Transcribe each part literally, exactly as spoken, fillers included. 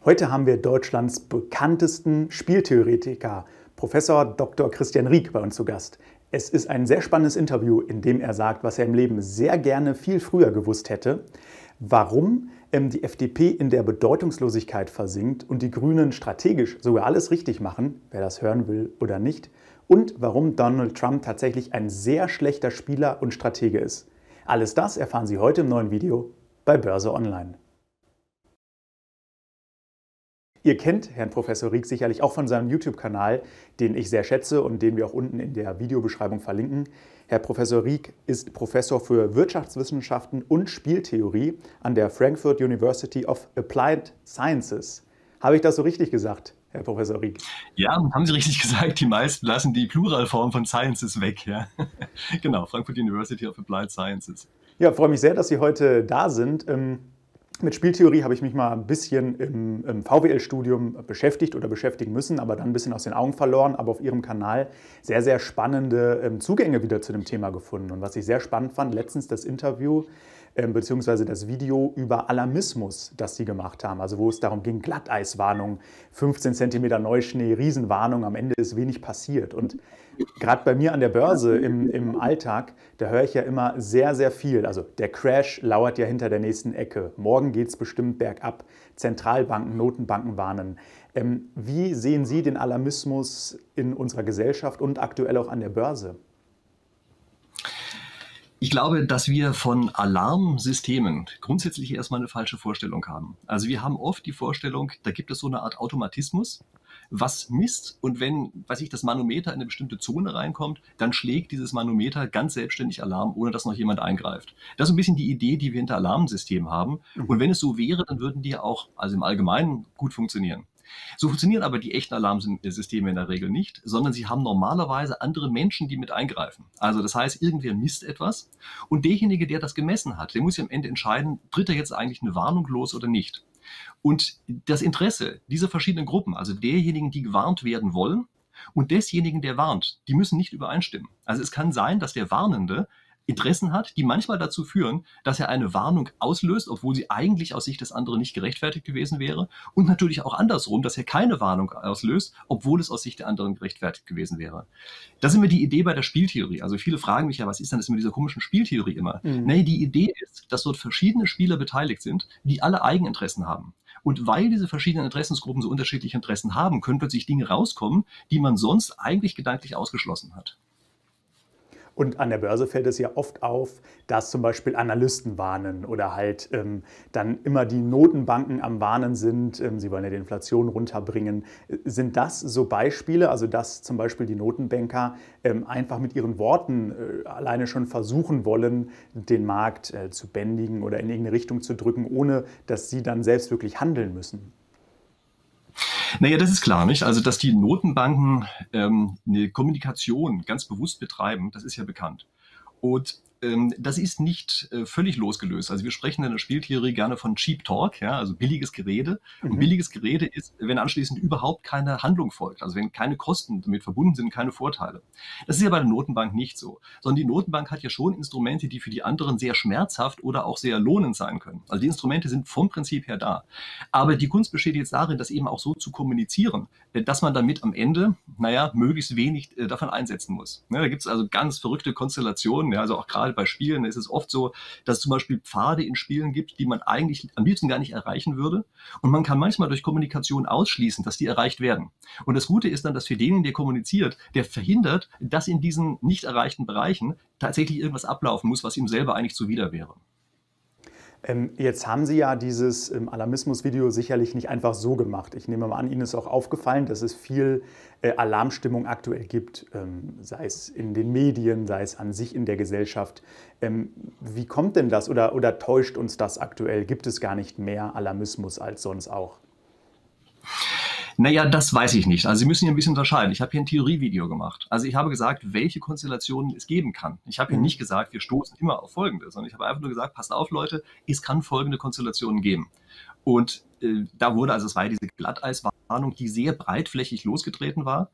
Heute haben wir Deutschlands bekanntesten Spieltheoretiker, Professor Doktor Christian Rieck, bei uns zu Gast. Es ist ein sehr spannendes Interview, in dem er sagt, was er im Leben sehr gerne viel früher gewusst hätte, warum ähm, die F D P in der Bedeutungslosigkeit versinkt und die Grünen strategisch sogar alles richtig machen, wer das hören will oder nicht, und warum Donald Trump tatsächlich ein sehr schlechter Spieler und Stratege ist. Alles das erfahren Sie heute im neuen Video bei Börse Online. Ihr kennt Herrn Professor Rieck sicherlich auch von seinem YouTube-Kanal, den ich sehr schätze und den wir auch unten in der Videobeschreibung verlinken. Herr Professor Rieck ist Professor für Wirtschaftswissenschaften und Spieltheorie an der Frankfurt University of Applied Sciences. Habe ich das so richtig gesagt, Herr Professor Rieck? Ja, haben Sie richtig gesagt. Die meisten lassen die Pluralform von Sciences weg. Ja. Genau, Frankfurt University of Applied Sciences. Ja, freue mich sehr, dass Sie heute da sind. Mit Spieltheorie habe ich mich mal ein bisschen im, im V W L-Studium beschäftigt oder beschäftigen müssen, aber dann ein bisschen aus den Augen verloren, aber auf Ihrem Kanal sehr, sehr spannende ähm, Zugänge wieder zu dem Thema gefunden. Und was ich sehr spannend fand, letztens das Interview ähm, beziehungsweise das Video über Alarmismus, das Sie gemacht haben, also wo es darum ging, Glatteiswarnung, fünfzehn Zentimeter Neuschnee, Riesenwarnung, am Ende ist wenig passiert. Und gerade bei mir an der Börse im, im Alltag, da höre ich ja immer sehr, sehr viel. Also der Crash lauert ja hinter der nächsten Ecke. Morgen geht es bestimmt bergab. Zentralbanken, Notenbanken warnen. Ähm, wie sehen Sie den Alarmismus in unserer Gesellschaft und aktuell auch an der Börse? Ich glaube, dass wir von Alarmsystemen grundsätzlich erstmal eine falsche Vorstellung haben. Also wir haben oft die Vorstellung, da gibt es so eine Art Automatismus, was misst, und wenn, weiß ich, das Manometer in eine bestimmte Zone reinkommt, dann schlägt dieses Manometer ganz selbstständig Alarm, ohne dass noch jemand eingreift. Das ist ein bisschen die Idee, die wir hinter Alarmsystemen haben. Und wenn es so wäre, dann würden die auch, also im Allgemeinen, gut funktionieren. So funktionieren aber die echten Alarmsysteme in der Regel nicht, sondern sie haben normalerweise andere Menschen, die mit eingreifen. Also das heißt, irgendwer misst etwas und derjenige, der das gemessen hat, der muss ja am Ende entscheiden, tritt er jetzt eigentlich eine Warnung los oder nicht. Und das Interesse dieser verschiedenen Gruppen, also derjenigen, die gewarnt werden wollen, und desjenigen, der warnt, die müssen nicht übereinstimmen. Also es kann sein, dass der Warnende Interessen hat, die manchmal dazu führen, dass er eine Warnung auslöst, obwohl sie eigentlich aus Sicht des anderen nicht gerechtfertigt gewesen wäre. Und natürlich auch andersrum, dass er keine Warnung auslöst, obwohl es aus Sicht der anderen gerechtfertigt gewesen wäre. Das ist immer die Idee bei der Spieltheorie. Also viele fragen mich ja, was ist denn das mit dieser komischen Spieltheorie immer? Mhm. Nee, die Idee ist, dass dort verschiedene Spieler beteiligt sind, die alle Eigeninteressen haben. Und weil diese verschiedenen Interessensgruppen so unterschiedliche Interessen haben, können plötzlich Dinge rauskommen, die man sonst eigentlich gedanklich ausgeschlossen hat. Und an der Börse fällt es ja oft auf, dass zum Beispiel Analysten warnen oder halt ähm, dann immer die Notenbanken am Warnen sind. Ähm, sie wollen ja die Inflation runterbringen. Sind das so Beispiele, also dass zum Beispiel die Notenbanker ähm, einfach mit ihren Worten äh, alleine schon versuchen wollen, den Markt äh, zu bändigen oder in irgendeine Richtung zu drücken, ohne dass sie dann selbst wirklich handeln müssen? Naja, das ist klar, nicht? Also, dass die Notenbanken ähm, eine Kommunikation ganz bewusst betreiben, das ist ja bekannt. Und ähm, das ist nicht äh, völlig losgelöst. Also wir sprechen in der Spieltheorie gerne von Cheap Talk, ja, also billiges Gerede. Mhm. Und billiges Gerede ist, wenn anschließend überhaupt keine Handlung folgt, also wenn keine Kosten damit verbunden sind, keine Vorteile. Das ist ja bei der Notenbank nicht so, sondern die Notenbank hat ja schon Instrumente, die für die anderen sehr schmerzhaft oder auch sehr lohnend sein können. Also die Instrumente sind vom Prinzip her da. Aber die Kunst besteht jetzt darin, das eben auch so zu kommunizieren, dass man damit am Ende, naja, möglichst wenig äh, davon einsetzen muss. Ne, da gibt es also ganz verrückte Konstellationen, ja, also auch gerade bei Spielen ist es oft so, dass es zum Beispiel Pfade in Spielen gibt, die man eigentlich am liebsten gar nicht erreichen würde. Und man kann manchmal durch Kommunikation ausschließen, dass die erreicht werden. Und das Gute ist dann, dass für den, der kommuniziert, der verhindert, dass in diesen nicht erreichten Bereichen tatsächlich irgendwas ablaufen muss, was ihm selber eigentlich zuwider wäre. Jetzt haben Sie ja dieses Alarmismus-Video sicherlich nicht einfach so gemacht. Ich nehme mal an, Ihnen ist auch aufgefallen, dass es viel Alarmstimmung aktuell gibt, sei es in den Medien, sei es an sich in der Gesellschaft. Wie kommt denn das oder, oder täuscht uns das aktuell? Gibt es gar nicht mehr Alarmismus als sonst auch? Naja, das weiß ich nicht. Also Sie müssen hier ein bisschen unterscheiden. Ich habe hier ein Theorievideo gemacht. Also ich habe gesagt, welche Konstellationen es geben kann. Ich habe hier mhm. nicht gesagt, wir stoßen immer auf Folgendes, sondern ich habe einfach nur gesagt, passt auf, Leute, es kann folgende Konstellationen geben. Und äh, da wurde, also es war diese Glatteiswarnung, die sehr breitflächig losgetreten war.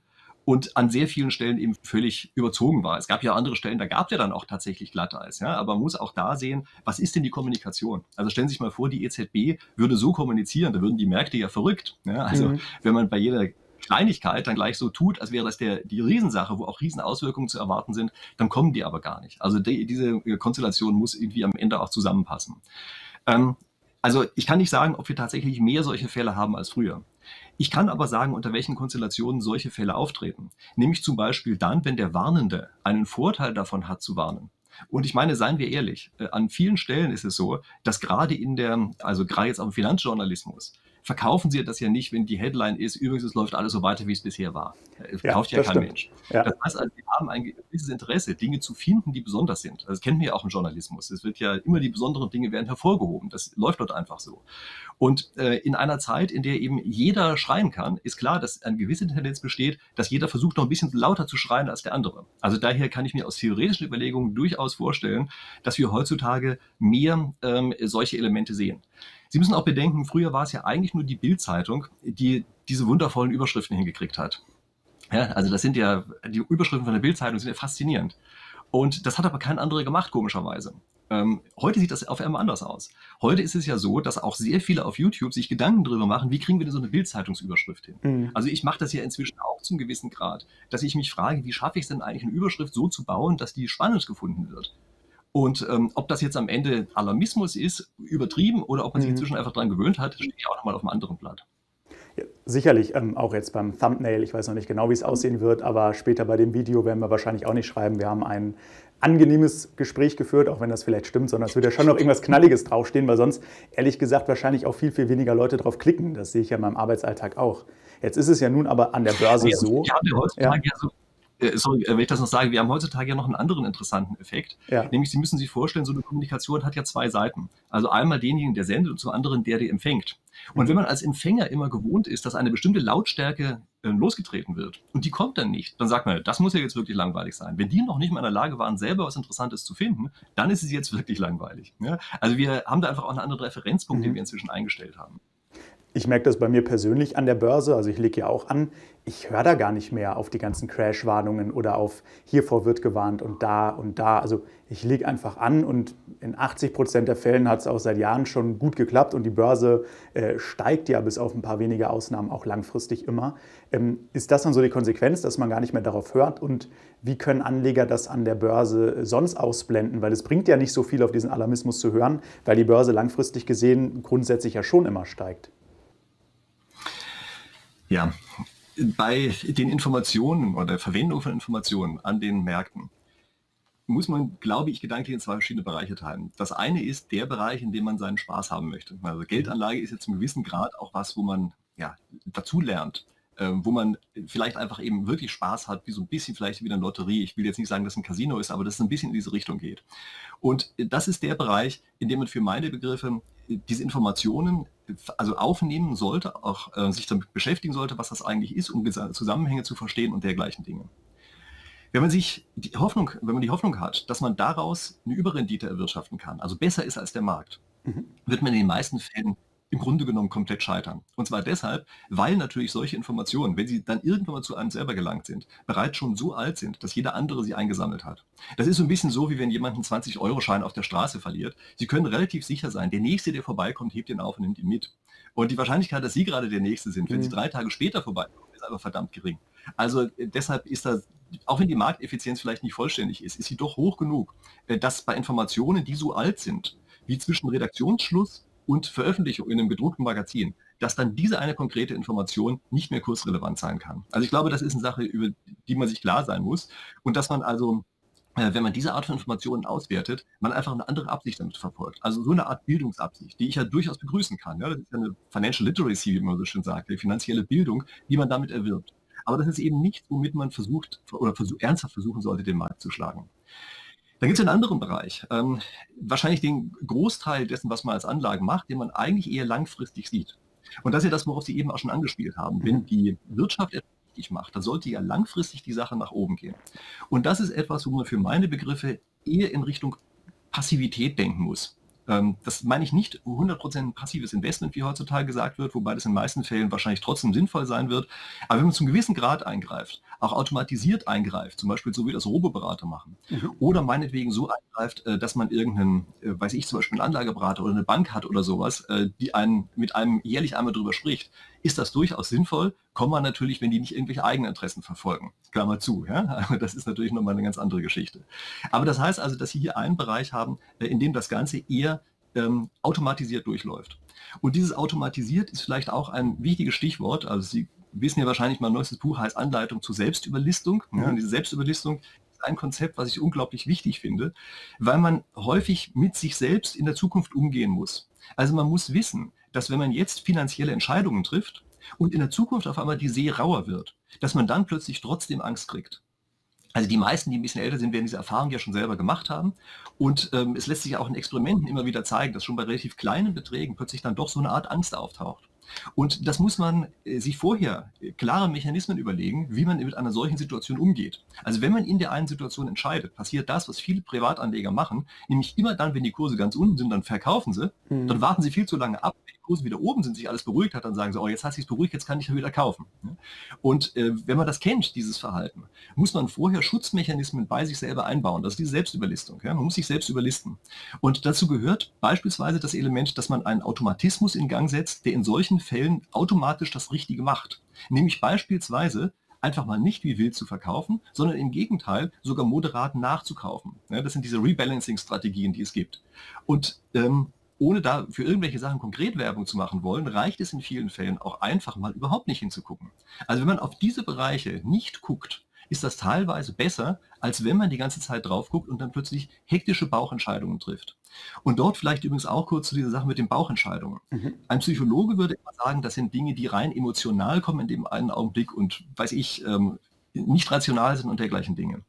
und an sehr vielen Stellen eben völlig überzogen war. Es gab ja andere Stellen, da gab es ja dann auch tatsächlich Glatteis. Ja? Aber man muss auch da sehen, was ist denn die Kommunikation? Also stellen Sie sich mal vor, die E Z B würde so kommunizieren, da würden die Märkte ja verrückt. Ja? Also mhm. wenn man bei jeder Kleinigkeit dann gleich so tut, als wäre das der, die Riesensache, wo auch Riesenauswirkungen zu erwarten sind, dann kommen die aber gar nicht. Also die, diese Konstellation muss irgendwie am Ende auch zusammenpassen. Ähm, also ich kann nicht sagen, ob wir tatsächlich mehr solche Fälle haben als früher. Ich kann aber sagen, unter welchen Konstellationen solche Fälle auftreten. Nämlich zum Beispiel dann, wenn der Warnende einen Vorteil davon hat zu warnen. Und ich meine, seien wir ehrlich, an vielen Stellen ist es so, dass gerade in der, also gerade jetzt auch im Finanzjournalismus, verkaufen Sie das ja nicht, wenn die Headline ist, übrigens, es läuft alles so weiter, wie es bisher war. Das ja, kauft ja kein stimmt. Mensch. Ja. Das heißt also, wir haben ein gewisses Interesse, Dinge zu finden, die besonders sind. Das kennen wir ja auch im Journalismus. Es wird ja immer, die besonderen Dinge werden hervorgehoben. Das läuft dort einfach so. Und äh, in einer Zeit, in der eben jeder schreien kann, ist klar, dass eine gewisse Tendenz besteht, dass jeder versucht, noch ein bisschen lauter zu schreien als der andere. Also daher kann ich mir aus theoretischen Überlegungen durchaus vorstellen, dass wir heutzutage mehr ähm, solche Elemente sehen. Sie müssen auch bedenken, früher war es ja eigentlich nur die Bild-Zeitung, die diese wundervollen Überschriften hingekriegt hat. Ja, also das sind ja, die Überschriften von der Bild-Zeitung sind ja faszinierend. Und das hat aber kein anderer gemacht, komischerweise. Ähm, heute sieht das auf einmal anders aus. Heute ist es ja so, dass auch sehr viele auf YouTube sich Gedanken darüber machen, wie kriegen wir denn so eine Bild-Zeitungsüberschrift hin? Mhm. Also ich mache das ja inzwischen auch zum gewissen Grad, dass ich mich frage, wie schaffe ich es denn eigentlich, eine Überschrift so zu bauen, dass die spannend gefunden wird? Und ähm, ob das jetzt am Ende Alarmismus ist, übertrieben, oder ob man sich inzwischen einfach daran gewöhnt hat, steht ja auch nochmal auf einem anderen Blatt. Ja, sicherlich, ähm, auch jetzt beim Thumbnail, ich weiß noch nicht genau, wie es aussehen wird, aber später bei dem Video werden wir wahrscheinlich auch nicht schreiben, wir haben ein angenehmes Gespräch geführt, auch wenn das vielleicht stimmt, sondern es wird ja schon noch irgendwas Knalliges draufstehen, weil sonst, ehrlich gesagt, wahrscheinlich auch viel, viel weniger Leute drauf klicken. Das sehe ich ja in meinem Arbeitsalltag auch. Jetzt ist es ja nun aber an der Börse ja, so. Wir haben ja heutzutage ja. ja so Sorry, wenn ich das noch sage, wir haben heutzutage ja noch einen anderen interessanten Effekt. Ja. Nämlich, Sie müssen sich vorstellen, so eine Kommunikation hat ja zwei Seiten. Also einmal denjenigen, der sendet, und zum anderen der, der empfängt. Und mhm. wenn man als Empfänger immer gewohnt ist, dass eine bestimmte Lautstärke äh, losgetreten wird und die kommt dann nicht, dann sagt man, das muss ja jetzt wirklich langweilig sein. Wenn die noch nicht mal in der Lage waren, selber was Interessantes zu finden, dann ist es jetzt wirklich langweilig. Ja? Also wir haben da einfach auch einen anderen Referenzpunkt, mhm. den wir inzwischen eingestellt haben. Ich merke das bei mir persönlich an der Börse, also ich lege ja auch an, ich höre da gar nicht mehr auf die ganzen Crash-Warnungen oder auf hiervor wird gewarnt und da und da. Also ich lege einfach an und in achtzig Prozent der Fällen hat es auch seit Jahren schon gut geklappt und die Börse äh, steigt ja bis auf ein paar wenige Ausnahmen auch langfristig immer. Ähm, ist das dann so die Konsequenz, dass man gar nicht mehr darauf hört und wie können Anleger das an der Börse sonst ausblenden? Weil es bringt ja nicht so viel, auf diesen Alarmismus zu hören, weil die Börse langfristig gesehen grundsätzlich ja schon immer steigt. Ja, bei den Informationen oder der Verwendung von Informationen an den Märkten muss man, glaube ich, gedanklich in zwei verschiedene Bereiche teilen. Das eine ist der Bereich, in dem man seinen Spaß haben möchte. Also Geldanlage ist jetzt zum gewissen Grad auch was, wo man ja, dazu lernt, äh, wo man vielleicht einfach eben wirklich Spaß hat, wie so ein bisschen vielleicht wie eine Lotterie. Ich will jetzt nicht sagen, dass es ein Casino ist, aber dass es ein bisschen in diese Richtung geht. Und das ist der Bereich, in dem man für meine Begriffe diese Informationen also aufnehmen sollte, auch äh, sich damit beschäftigen sollte, was das eigentlich ist, um Zusammenhänge zu verstehen und dergleichen Dinge. Wenn man sich die Hoffnung, wenn man die Hoffnung hat, dass man daraus eine Überrendite erwirtschaften kann, also besser ist als der Markt, mhm. wird man in den meisten Fällen im Grunde genommen komplett scheitern. Und zwar deshalb, weil natürlich solche Informationen, wenn sie dann irgendwann mal zu einem selber gelangt sind, bereits schon so alt sind, dass jeder andere sie eingesammelt hat. Das ist so ein bisschen so, wie wenn jemand einen zwanzig-Euro-Schein auf der Straße verliert. Sie können relativ sicher sein, der Nächste, der vorbeikommt, hebt ihn auf und nimmt ihn mit. Und die Wahrscheinlichkeit, dass Sie gerade der Nächste sind, wenn mhm. Sie drei Tage später vorbeikommen, ist aber verdammt gering. Also deshalb ist das, auch wenn die Markteffizienz vielleicht nicht vollständig ist, ist sie doch hoch genug, dass bei Informationen, die so alt sind, wie zwischen Redaktionsschluss und Veröffentlichung in einem gedruckten Magazin, dass dann diese eine konkrete Information nicht mehr kursrelevant sein kann. Also ich glaube, das ist eine Sache, über die man sich klar sein muss und dass man also, wenn man diese Art von Informationen auswertet, man einfach eine andere Absicht damit verfolgt. Also so eine Art Bildungsabsicht, die ich ja durchaus begrüßen kann. Ja, das ist ja eine Financial Literacy, wie man so schön sagt, die finanzielle Bildung, die man damit erwirbt. Aber das ist eben nicht, womit man versucht oder versuch, ernsthaft versuchen sollte, den Markt zu schlagen. Dann gibt es einen anderen Bereich, ähm, wahrscheinlich den Großteil dessen, was man als Anlage macht, den man eigentlich eher langfristig sieht. Und das ist ja das, worauf Sie eben auch schon angespielt haben. Wenn die Wirtschaft etwas richtig macht, dann sollte ja langfristig die Sache nach oben gehen. Und das ist etwas, wo man für meine Begriffe eher in Richtung Passivität denken muss. Ähm, das meine ich nicht hundert Prozent passives Investment, wie heutzutage gesagt wird, wobei das in den meisten Fällen wahrscheinlich trotzdem sinnvoll sein wird. Aber wenn man zum gewissen Grad eingreift, auch automatisiert eingreift, zum Beispiel so wie das Roboberater machen, Mhm. oder meinetwegen so eingreift, äh, dass man irgendeinen, äh, weiß ich, zum Beispiel einen Anlageberater oder eine Bank hat oder sowas, äh, die einen mit einem jährlich einmal drüber spricht, ist das durchaus sinnvoll, kommt man natürlich, wenn die nicht irgendwelche Eigeninteressen verfolgen. Klammer zu, ja? Das ist natürlich nochmal eine ganz andere Geschichte. Aber das heißt also, dass Sie hier einen Bereich haben, äh, in dem das Ganze eher ähm, automatisiert durchläuft. Und dieses automatisiert ist vielleicht auch ein wichtiges Stichwort. Also Sie wissen ja wahrscheinlich, mein neuestes Buch heißt Anleitung zur Selbstüberlistung. Mhm. Ja, und diese Selbstüberlistung ist ein Konzept, was ich unglaublich wichtig finde, weil man häufig mit sich selbst in der Zukunft umgehen muss. Also man muss wissen, dass wenn man jetzt finanzielle Entscheidungen trifft und in der Zukunft auf einmal die See rauer wird, dass man dann plötzlich trotzdem Angst kriegt. Also die meisten, die ein bisschen älter sind, werden diese Erfahrung ja schon selber gemacht haben. Und ähm, es lässt sich auch in Experimenten immer wieder zeigen, dass schon bei relativ kleinen Beträgen plötzlich dann doch so eine Art Angst auftaucht. Und das muss man äh, sich vorher äh, klare Mechanismen überlegen, wie man mit einer solchen Situation umgeht. Also wenn man in der einen Situation entscheidet, passiert das, was viele Privatanleger machen, nämlich immer dann, wenn die Kurse ganz unten sind, dann verkaufen sie, Mhm. dann warten sie viel zu lange ab, wenn die Kurse wieder oben sind, sich alles beruhigt hat, dann sagen sie, oh, jetzt hat sich beruhigt, jetzt kann ich wieder kaufen. Und äh, wenn man das kennt, dieses Verhalten, muss man vorher Schutzmechanismen bei sich selber einbauen. Das ist diese Selbstüberlistung. Ja? Man muss sich selbst überlisten. Und dazu gehört beispielsweise das Element, dass man einen Automatismus in Gang setzt, der in solchen Fällen automatisch das Richtige macht. Nämlich beispielsweise einfach mal nicht wie wild zu verkaufen, sondern im Gegenteil sogar moderat nachzukaufen. Ja, das sind diese Rebalancing-Strategien, die es gibt. Und ähm, ohne da für irgendwelche Sachen konkret Werbung zu machen wollen, reicht es in vielen Fällen auch einfach mal überhaupt nicht hinzugucken. Also wenn man auf diese Bereiche nicht guckt, ist das teilweise besser, als wenn man die ganze Zeit drauf guckt und dann plötzlich hektische Bauchentscheidungen trifft. Und dort vielleicht übrigens auch kurz zu dieser Sache mit den Bauchentscheidungen. Mhm. Ein Psychologe würde immer sagen, das sind Dinge, die rein emotional kommen in dem einen Augenblick und, weiß ich, ähm, nicht rational sind und dergleichen Dinge.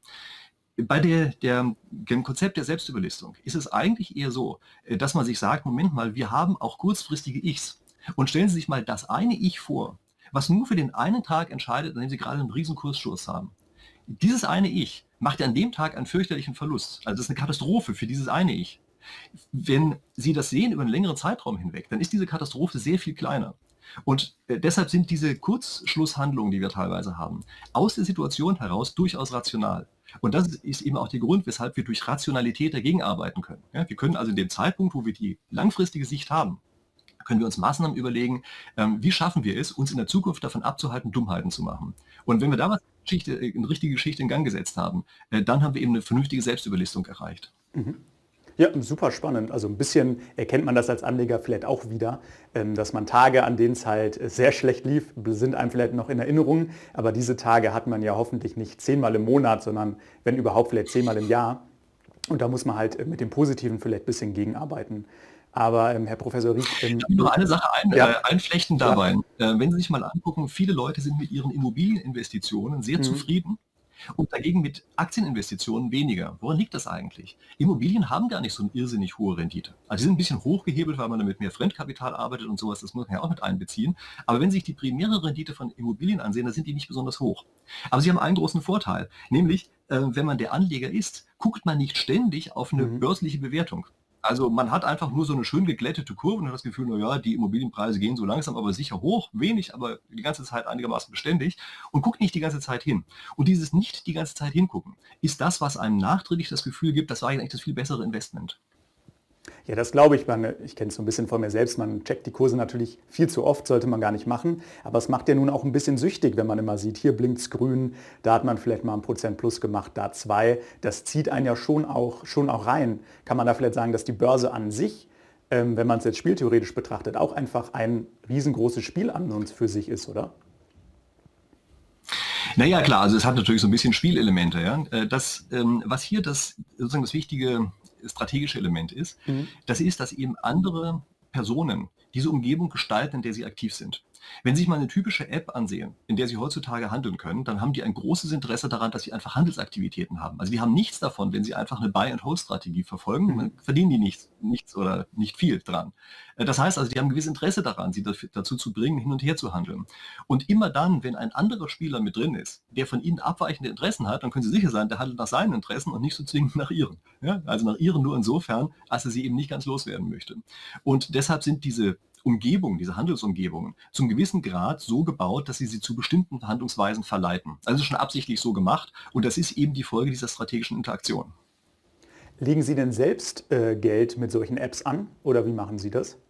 Bei der, der, dem Konzept der Selbstüberlistung ist es eigentlich eher so, dass man sich sagt, Moment mal, wir haben auch kurzfristige Ichs. Und stellen Sie sich mal das eine Ich vor, was nur für den einen Tag entscheidet, an dem Sie gerade einen riesen Kurssturz haben. Dieses eine Ich macht ja an dem Tag einen fürchterlichen Verlust. Also das ist eine Katastrophe für dieses eine Ich. Wenn Sie das sehen über einen längeren Zeitraum hinweg, dann ist diese Katastrophe sehr viel kleiner. Und äh, deshalb sind diese Kurzschlusshandlungen, die wir teilweise haben, aus der Situation heraus durchaus rational. Und das ist eben auch der Grund, weshalb wir durch Rationalität dagegen arbeiten können. Ja, wir können also in dem Zeitpunkt, wo wir die langfristige Sicht haben, können wir uns Maßnahmen überlegen, ähm, wie schaffen wir es, uns in der Zukunft davon abzuhalten, Dummheiten zu machen. Und wenn wir da was Geschichte, eine richtige Geschichte in Gang gesetzt haben, äh, dann haben wir eben eine vernünftige Selbstüberlistung erreicht. Mhm. Ja, super spannend. Also ein bisschen erkennt man das als Anleger vielleicht auch wieder, dass man Tage, an denen es halt sehr schlecht lief, sind einem vielleicht noch in Erinnerung. Aber diese Tage hat man ja hoffentlich nicht zehnmal im Monat, sondern wenn überhaupt vielleicht zehnmal im Jahr. Und da muss man halt mit dem Positiven vielleicht ein bisschen gegenarbeiten. Aber ähm, Herr Professor Rieck... Ähm, ich will noch eine Sache ein, ja. äh, einflechten dabei. Ja. Äh, wenn Sie sich mal angucken, viele Leute sind mit ihren Immobilieninvestitionen sehr mhm. zufrieden. Und dagegen mit Aktieninvestitionen weniger. Woran liegt das eigentlich? Immobilien haben gar nicht so eine irrsinnig hohe Rendite. Also sie sind ein bisschen hochgehebelt, weil man damit mehr Fremdkapital arbeitet und sowas, das muss man ja auch mit einbeziehen. Aber wenn Sie sich die primäre Rendite von Immobilien ansehen, dann sind die nicht besonders hoch. Aber sie haben einen großen Vorteil, nämlich, äh, wenn man der Anleger ist, guckt man nicht ständig auf eine mhm. börsliche Bewertung. Also man hat einfach nur so eine schön geglättete Kurve und hat das Gefühl, naja, die Immobilienpreise gehen so langsam, aber sicher hoch, wenig, aber die ganze Zeit einigermaßen beständig und guckt nicht die ganze Zeit hin. Und dieses nicht die ganze Zeit hingucken ist das, was einem nachträglich das Gefühl gibt, das war eigentlich das viel bessere Investment. Ja, das glaube ich. Man, ich kenne es so ein bisschen von mir selbst. Man checkt die Kurse natürlich viel zu oft, sollte man gar nicht machen. Aber es macht ja nun auch ein bisschen süchtig, wenn man immer sieht, hier blinkt es grün, da hat man vielleicht mal ein Prozent plus gemacht, da zwei. Das zieht einen ja schon auch, schon auch rein. Kann man da vielleicht sagen, dass die Börse an sich, ähm, wenn man es jetzt spieltheoretisch betrachtet, auch einfach ein riesengroßes Spiel an uns für sich ist, oder? Naja, klar, also es hat natürlich so ein bisschen Spielelemente. Ja? Das, ähm, was hier das, sozusagen das wichtige strategische Element ist, mhm. das ist, dass eben andere Personen diese Umgebung gestalten, in der sie aktiv sind. Wenn Sie sich mal eine typische App ansehen, in der Sie heutzutage handeln können, dann haben die ein großes Interesse daran, dass Sie einfach Handelsaktivitäten haben. Also die haben nichts davon, wenn Sie einfach eine Buy-and-Hold-Strategie verfolgen, dann verdienen die nichts, nichts oder nicht viel dran. Äh, Das heißt also, die haben ein gewisses Interesse daran, Sie dafür- dazu zu bringen, hin und her zu handeln. Und immer dann, wenn ein anderer Spieler mit drin ist, der von Ihnen abweichende Interessen hat, dann können Sie sicher sein, der handelt nach seinen Interessen und nicht so zwingend nach Ihren. Ja? Also nach Ihren nur insofern, als er sie eben nicht ganz loswerden möchte. Und deshalb sind diese Umgebungen, diese Handelsumgebungen, zum gewissen Grad so gebaut, dass sie sie zu bestimmten Handlungsweisen verleiten. Also schon absichtlich so gemacht und das ist eben die Folge dieser strategischen Interaktion. Legen Sie denn selbst äh, Geld mit solchen Apps an oder wie machen Sie das?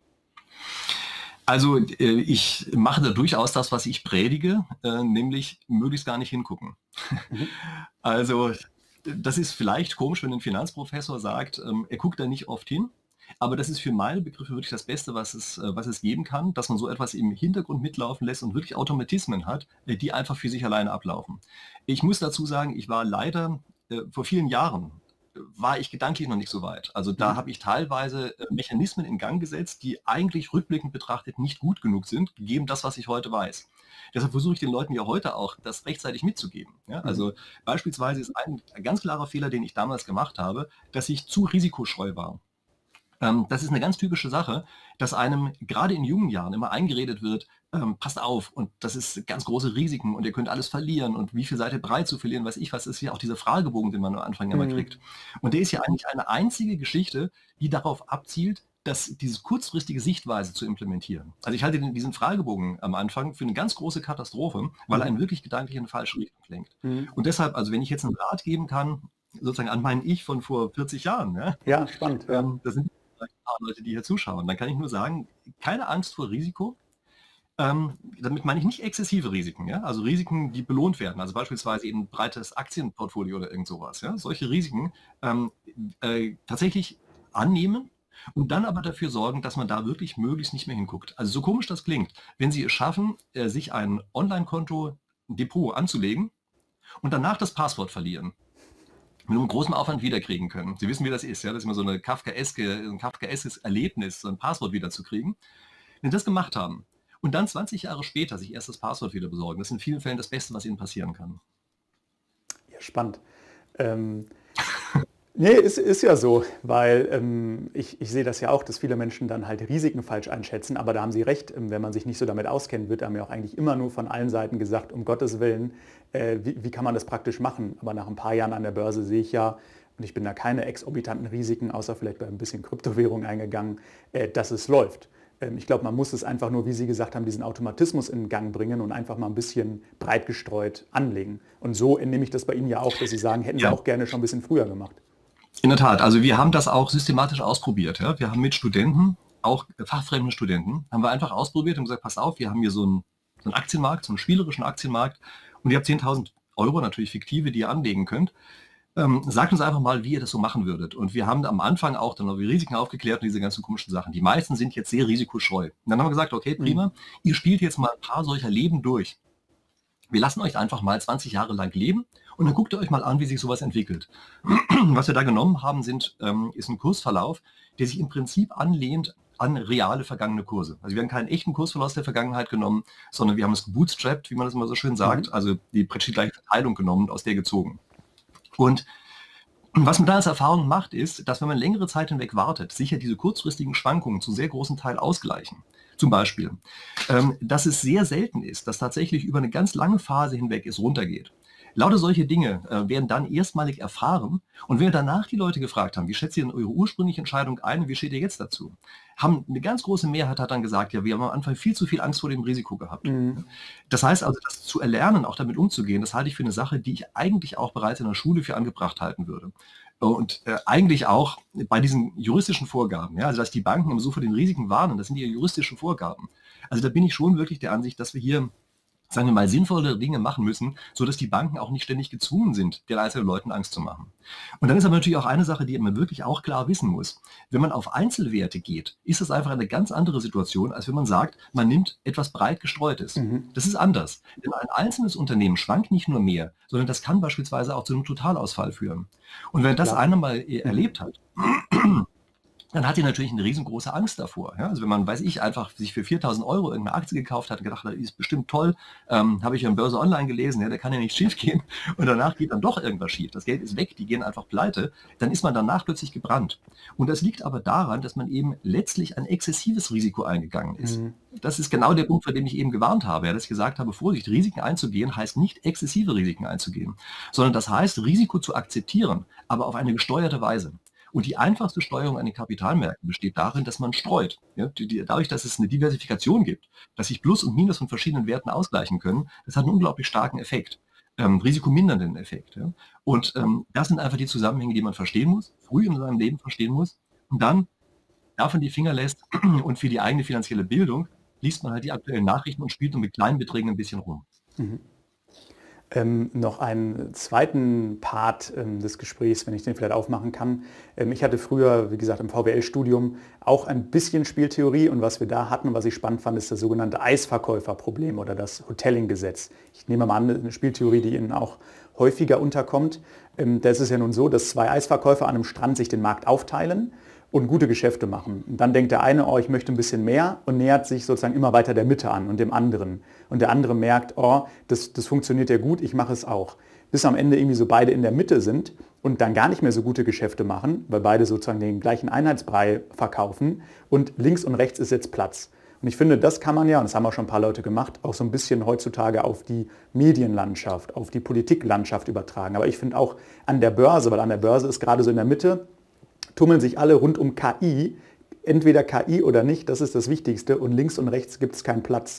Also äh, ich mache da durchaus das, was ich predige, äh, nämlich möglichst gar nicht hingucken. Mhm. Also das ist vielleicht komisch, wenn ein Finanzprofessor sagt, ähm, er guckt da nicht oft hin. Aber das ist für meine Begriffe wirklich das Beste, was es, äh, was es geben kann, dass man so etwas im Hintergrund mitlaufen lässt und wirklich Automatismen hat, äh, die einfach für sich alleine ablaufen. Ich muss dazu sagen, ich war leider äh, vor vielen Jahren, äh, war ich gedanklich noch nicht so weit. Also da Mhm. habe ich teilweise äh, Mechanismen in Gang gesetzt, die eigentlich rückblickend betrachtet nicht gut genug sind, gegeben das, was ich heute weiß. Deshalb versuche ich den Leuten ja heute auch, das rechtzeitig mitzugeben. Ja? Also beispielsweise ist ein ganz klarer Fehler, den ich damals gemacht habe, dass ich zu risikoscheu war. Ähm, das ist eine ganz typische Sache, dass einem gerade in jungen Jahren immer eingeredet wird, ähm, passt auf und das ist ganz große Risiken und ihr könnt alles verlieren und wie viel seid ihr bereit zu verlieren, weiß ich was, ist ja auch dieser Fragebogen, den man am Anfang immer Mhm. kriegt. Und der ist ja eigentlich eine einzige Geschichte, die darauf abzielt, dass diese kurzfristige Sichtweise zu implementieren. Also ich halte den- diesen Fragebogen am Anfang für eine ganz große Katastrophe, weil er einen wirklich gedanklich in eine falsche Richtung lenkt. Mhm. Und deshalb, also wenn ich jetzt einen Rat geben kann, sozusagen an mein Ich von vor vierzig Jahren, ja, Ja, spannend. Ja. ähm, das sind vielleicht ein paar Leute, die hier zuschauen. Dann kann ich nur sagen, keine Angst vor Risiko. Ähm, damit meine ich nicht exzessive Risiken, ja? Also Risiken, die belohnt werden. Also beispielsweise eben ein breites Aktienportfolio oder irgend sowas. Ja? Solche Risiken ähm, äh, tatsächlich annehmen und dann aber dafür sorgen, dass man da wirklich möglichst nicht mehr hinguckt. Also so komisch das klingt, wenn Sie es schaffen, äh, sich ein Online-Konto, ein Depot anzulegen und danach das Passwort verlieren, mit einem großen Aufwand wiederkriegen können. Sie wissen, wie das ist, ja? Das ist immer so eine Kafkaeske, ein kafkaeskes Erlebnis, so ein Passwort wiederzukriegen. Wenn Sie das gemacht haben und dann zwanzig Jahre später sich erst das Passwort wieder besorgen, das ist in vielen Fällen das Beste, was Ihnen passieren kann. Ja, spannend. Ähm, nee, ist, ist ja so, weil ähm, ich, ich sehe das ja auch, dass viele Menschen dann halt Risiken falsch einschätzen, aber da haben Sie recht, ähm, wenn man sich nicht so damit auskennt, wird einem ja auch eigentlich immer nur von allen Seiten gesagt, um Gottes Willen, äh, wie, wie kann man das praktisch machen? Aber nach ein paar Jahren an der Börse sehe ich ja, und ich bin da keine exorbitanten Risiken, außer vielleicht bei ein bisschen Kryptowährung eingegangen, äh, dass es läuft. Ähm, ich glaube, man muss es einfach nur, wie Sie gesagt haben, diesen Automatismus in Gang bringen und einfach mal ein bisschen breit gestreut anlegen. Und so entnehme ich das bei Ihnen ja auch, dass Sie sagen, hätten Sie Ja. auch gerne schon ein bisschen früher gemacht. In der Tat, also wir haben das auch systematisch ausprobiert. Ja? Wir haben mit Studenten, auch fachfremden Studenten, haben wir einfach ausprobiert und gesagt, pass auf, wir haben hier so einen, so einen Aktienmarkt, so einen spielerischen Aktienmarkt und ihr habt zehntausend Euro, natürlich fiktive, die ihr anlegen könnt. Ähm, sagt uns einfach mal, wie ihr das so machen würdet. Und wir haben am Anfang auch dann noch die Risiken aufgeklärt und diese ganzen komischen Sachen. Die meisten sind jetzt sehr risikoscheu. Und dann haben wir gesagt, okay, prima, ihr spielt jetzt mal ein paar solcher Leben durch. Wir lassen euch einfach mal zwanzig Jahre lang leben und dann guckt ihr euch mal an, wie sich sowas entwickelt. Was wir da genommen haben, sind, ähm, ist ein Kursverlauf, der sich im Prinzip anlehnt an reale vergangene Kurse. Also wir haben keinen echten Kursverlauf aus der Vergangenheit genommen, sondern wir haben es gebootstrapped, wie man das immer so schön sagt, also die praktisch gleiche Verteilung genommen und aus der gezogen. Und was man da als Erfahrung macht, ist, dass wenn man längere Zeit hinweg wartet, sicher diese kurzfristigen Schwankungen zu sehr großen Teil ausgleichen. Zum Beispiel, ähm, dass es sehr selten ist, dass tatsächlich über eine ganz lange Phase hinweg es runtergeht. Lauter solche Dinge äh, werden dann erstmalig erfahren und wenn wir danach die Leute gefragt haben, wie schätzt ihr denn eure ursprüngliche Entscheidung ein und wie steht ihr jetzt dazu, haben eine ganz große Mehrheit hat dann gesagt, ja, wir haben am Anfang viel zu viel Angst vor dem Risiko gehabt. Mhm. Das heißt also, das zu erlernen, auch damit umzugehen, das halte ich für eine Sache, die ich eigentlich auch bereits in der Schule für angebracht halten würde. Und äh, eigentlich auch bei diesen juristischen Vorgaben, ja, also dass die Banken immer so vor den Risiken warnen, das sind ja juristische Vorgaben. Also da bin ich schon wirklich der Ansicht, dass wir hier, sagen wir mal, sinnvolle Dinge machen müssen, sodass die Banken auch nicht ständig gezwungen sind, den einzelnen Leuten Angst zu machen. Und dann ist aber natürlich auch eine Sache, die man wirklich auch klar wissen muss. Wenn man auf Einzelwerte geht, ist das einfach eine ganz andere Situation, als wenn man sagt, man nimmt etwas breit gestreutes. Mhm. Das ist anders. Denn ein einzelnes Unternehmen schwankt nicht nur mehr, sondern das kann beispielsweise auch zu einem Totalausfall führen. Und wenn das Klar. einer mal äh, erlebt hat, dann hat ihr natürlich eine riesengroße Angst davor. Ja? Also wenn man, weiß ich, einfach sich für viertausend Euro irgendeine Aktie gekauft hat und gedacht, das ist bestimmt toll, ähm, habe ich ja in Börse Online gelesen, ja, da kann ja nicht schief gehen und danach geht dann doch irgendwas schief. Das Geld ist weg, die gehen einfach pleite, dann ist man danach plötzlich gebrannt. Und das liegt aber daran, dass man eben letztlich ein exzessives Risiko eingegangen ist. Mhm. Das ist genau der Punkt, vor dem ich eben gewarnt habe, ja, dass ich gesagt habe, Vorsicht, Risiken einzugehen heißt nicht exzessive Risiken einzugehen, sondern das heißt, Risiko zu akzeptieren, aber auf eine gesteuerte Weise. Und die einfachste Steuerung an den Kapitalmärkten besteht darin, dass man streut. Ja, die, die, dadurch, dass es eine Diversifikation gibt, dass sich Plus und Minus von verschiedenen Werten ausgleichen können, das hat einen unglaublich starken Effekt, ähm, risikomindernden Effekt. Ja. Und ähm, das sind einfach die Zusammenhänge, die man verstehen muss, früh in seinem Leben verstehen muss. Und dann davon die Finger lässt und für die eigene finanzielle Bildung liest man halt die aktuellen Nachrichten und spielt nur mit kleinen Beträgen ein bisschen rum. Mhm. Ähm, noch einen zweiten Part ähm, des Gesprächs, wenn ich den vielleicht aufmachen kann. Ähm, ich hatte früher, wie gesagt, im V W L-Studium auch ein bisschen Spieltheorie und was wir da hatten und was ich spannend fand, ist das sogenannte Eisverkäuferproblem oder das Hotelling-Gesetz. Ich nehme mal an, eine Spieltheorie, die Ihnen auch häufiger unterkommt. Ähm, da ist es ja nun so, dass zwei Eisverkäufer an einem Strand sich den Markt aufteilen und gute Geschäfte machen. Und dann denkt der eine, oh, ich möchte ein bisschen mehr und nähert sich sozusagen immer weiter der Mitte an und dem anderen. Und der andere merkt, oh, das, das funktioniert ja gut, ich mache es auch. Bis am Ende irgendwie so beide in der Mitte sind und dann gar nicht mehr so gute Geschäfte machen, weil beide sozusagen den gleichen Einheitsbrei verkaufen und links und rechts ist jetzt Platz. Und ich finde, das kann man ja, und das haben auch schon ein paar Leute gemacht, auch so ein bisschen heutzutage auf die Medienlandschaft, auf die Politiklandschaft übertragen. Aber ich finde auch an der Börse, weil an der Börse ist gerade so in der Mitte, tummeln sich alle rund um K I, entweder K I oder nicht, das ist das Wichtigste und links und rechts gibt es keinen Platz.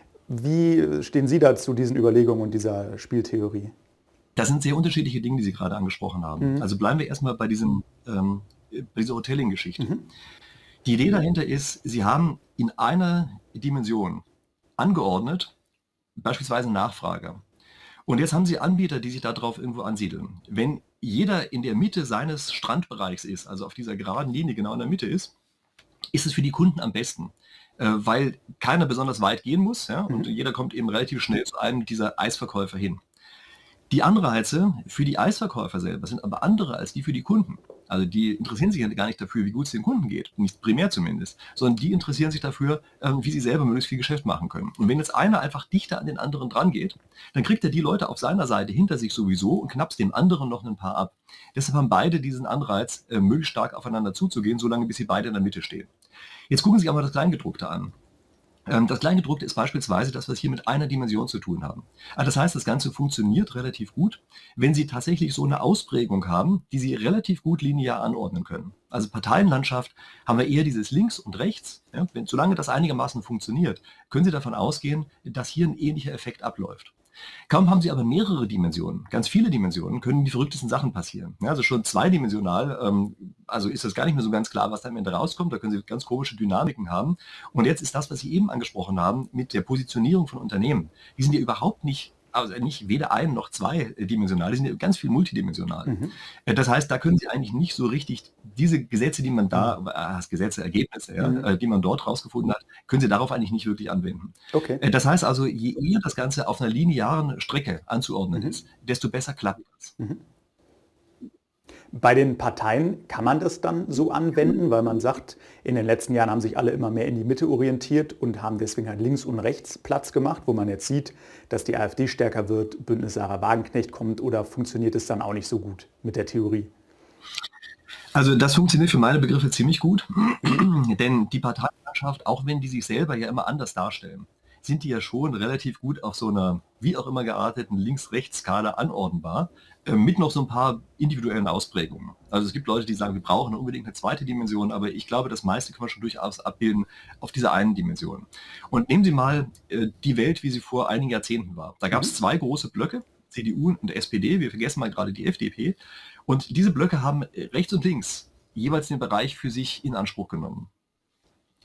Wie stehen Sie da zu diesen Überlegungen und dieser Spieltheorie? Das sind sehr unterschiedliche Dinge, die Sie gerade angesprochen haben. Mhm. Also bleiben wir erstmal bei, diesem, ähm, bei dieser Hotelling-Geschichte. Mhm. Die Idee dahinter ist, Sie haben in einer Dimension angeordnet, beispielsweise Nachfrage. Und jetzt haben Sie Anbieter, die sich darauf irgendwo ansiedeln. Wenn jeder in der Mitte seines Strandbereichs ist, also auf dieser geraden Linie genau in der Mitte ist, ist es für die Kunden am besten, äh, weil keiner besonders weit gehen muss, ja, und mhm. jeder kommt eben relativ schnell zu einem dieser Eisverkäufer hin. Die Anreize für die Eisverkäufer selber sind aber andere als die für die Kunden. Also die interessieren sich ja gar nicht dafür, wie gut es den Kunden geht, nicht primär zumindest, sondern die interessieren sich dafür, wie sie selber möglichst viel Geschäft machen können. Und wenn jetzt einer einfach dichter an den anderen dran geht, dann kriegt er die Leute auf seiner Seite hinter sich sowieso und knapst dem anderen noch ein paar ab. Deshalb haben beide diesen Anreiz, möglichst stark aufeinander zuzugehen, solange bis sie beide in der Mitte stehen. Jetzt gucken Sie sich aber das Kleingedruckte an. Das Kleingedruckte ist beispielsweise das, was hier mit einer Dimension zu tun haben. Das heißt, das Ganze funktioniert relativ gut, wenn Sie tatsächlich so eine Ausprägung haben, die Sie relativ gut linear anordnen können. Also Parteienlandschaft haben wir eher dieses Links und Rechts. Ja, wenn, solange das einigermaßen funktioniert, können Sie davon ausgehen, dass hier ein ähnlicher Effekt abläuft. Kaum haben Sie aber mehrere Dimensionen, ganz viele Dimensionen, können die verrücktesten Sachen passieren. Ja, also schon zweidimensional, ähm, also ist das gar nicht mehr so ganz klar, was da am Ende rauskommt. Da können Sie ganz komische Dynamiken haben. Und jetzt ist das, was Sie eben angesprochen haben, mit der Positionierung von Unternehmen. Die sind ja überhaupt nicht, also nicht weder ein- noch zweidimensional, die sind ja ganz viel multidimensional. Mhm. Das heißt, da können Sie eigentlich nicht so richtig diese Gesetze, die man da, äh, Gesetze, Ergebnisse, ja, mhm. die man dort rausgefunden hat, können Sie darauf eigentlich nicht wirklich anwenden. Okay. Das heißt also, je eher das Ganze auf einer linearen Strecke anzuordnen mhm. ist, desto besser klappt das. Mhm. Bei den Parteien kann man das dann so anwenden, weil man sagt, in den letzten Jahren haben sich alle immer mehr in die Mitte orientiert und haben deswegen halt links und rechts Platz gemacht, wo man jetzt sieht, dass die AfD stärker wird, Bündnis Sarah Wagenknecht kommt, oder funktioniert es dann auch nicht so gut mit der Theorie? Also das funktioniert für meine Begriffe ziemlich gut, denn die Parteienlandschaft, auch wenn die sich selber ja immer anders darstellen, sind die ja schon relativ gut auf so einer, wie auch immer gearteten Links-Rechts-Skala anordnbar, äh, mit noch so ein paar individuellen Ausprägungen. Also es gibt Leute, die sagen, wir brauchen unbedingt eine zweite Dimension, aber ich glaube, das meiste kann man schon durchaus abbilden auf dieser einen Dimension. Und nehmen Sie mal äh, die Welt, wie sie vor einigen Jahrzehnten war. Da gab es mhm. zwei große Blöcke, C D U und S P D, wir vergessen mal gerade die F D P. Und diese Blöcke haben rechts und links jeweils den Bereich für sich in Anspruch genommen.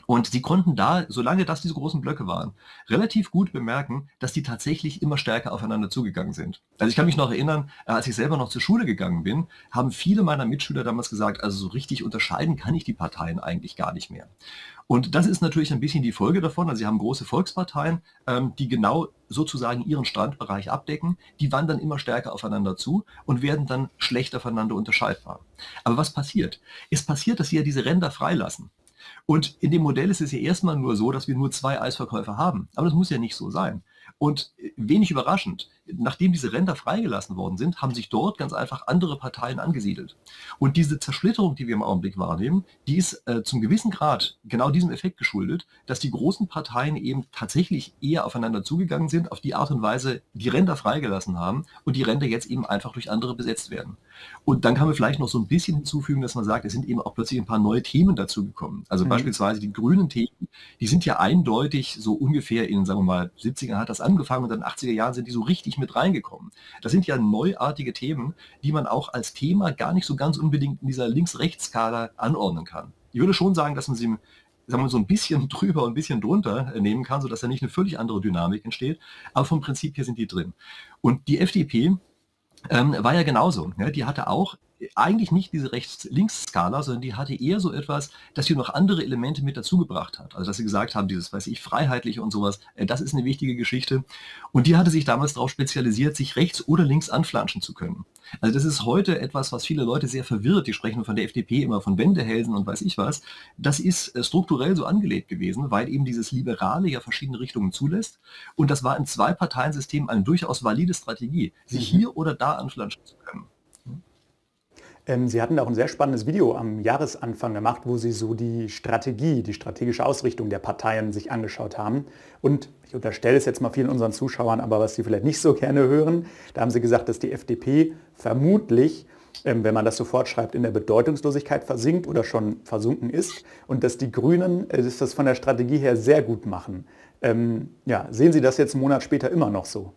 Und sie konnten da, solange das diese großen Blöcke waren, relativ gut bemerken, dass die tatsächlich immer stärker aufeinander zugegangen sind. Also ich kann mich noch erinnern, als ich selber noch zur Schule gegangen bin, haben viele meiner Mitschüler damals gesagt, also so richtig unterscheiden kann ich die Parteien eigentlich gar nicht mehr. Und das ist natürlich ein bisschen die Folge davon. Also sie haben große Volksparteien, ähm, die genau sozusagen ihren Strandbereich abdecken. Die wandern immer stärker aufeinander zu und werden dann schlechter voneinander unterscheidbar. Aber was passiert? Es passiert, dass sie ja diese Ränder freilassen. Und in dem Modell ist es ja erstmal nur so, dass wir nur zwei Eisverkäufer haben. Aber das muss ja nicht so sein. Und wenig überraschend, nachdem diese Ränder freigelassen worden sind, haben sich dort ganz einfach andere Parteien angesiedelt. Und diese Zersplitterung, die wir im Augenblick wahrnehmen, die ist äh, zum gewissen Grad genau diesem Effekt geschuldet, dass die großen Parteien eben tatsächlich eher aufeinander zugegangen sind, auf die Art und Weise die Ränder freigelassen haben und die Ränder jetzt eben einfach durch andere besetzt werden. Und dann kann man vielleicht noch so ein bisschen hinzufügen, dass man sagt, es sind eben auch plötzlich ein paar neue Themen dazugekommen. Also mhm. beispielsweise die grünen Themen, die sind ja eindeutig so ungefähr in, sagen wir mal, siebziger hat das angefangen und dann achtziger Jahren sind die so richtig mit reingekommen. Das sind ja neuartige Themen, die man auch als Thema gar nicht so ganz unbedingt in dieser Links-Rechts-Skala anordnen kann. Ich würde schon sagen, dass man sie, sagen wir, so ein bisschen drüber und ein bisschen drunter nehmen kann, sodass da nicht eine völlig andere Dynamik entsteht. Aber vom Prinzip her sind die drin. Und die F D P ähm, war ja genauso. Ja, die hatte auch eigentlich nicht diese Rechts-Links-Skala, sondern die hatte eher so etwas, dass sie noch andere Elemente mit dazugebracht hat. Also dass sie gesagt haben, dieses, weiß ich, Freiheitliche und sowas, äh, das ist eine wichtige Geschichte. Und die hatte sich damals darauf spezialisiert, sich rechts oder links anflanschen zu können. Also das ist heute etwas, was viele Leute sehr verwirrt. Die sprechen von der F D P immer von Wendehälsen und weiß ich was. Das ist äh, strukturell so angelegt gewesen, weil eben dieses Liberale ja verschiedene Richtungen zulässt. Und das war im Zwei-Parteien-System eine durchaus valide Strategie, sich mhm. hier oder da anflanschen zu können. Sie hatten da auch ein sehr spannendes Video am Jahresanfang gemacht, wo Sie so die Strategie, die strategische Ausrichtung der Parteien sich angeschaut haben. Und ich unterstelle es jetzt mal vielen unseren Zuschauern, aber was Sie vielleicht nicht so gerne hören, da haben Sie gesagt, dass die F D P vermutlich, wenn man das so fortschreibt, in der Bedeutungslosigkeit versinkt oder schon versunken ist und dass die Grünen das von der Strategie her sehr gut machen. Ähm, ja, sehen Sie das jetzt einen Monat später immer noch so?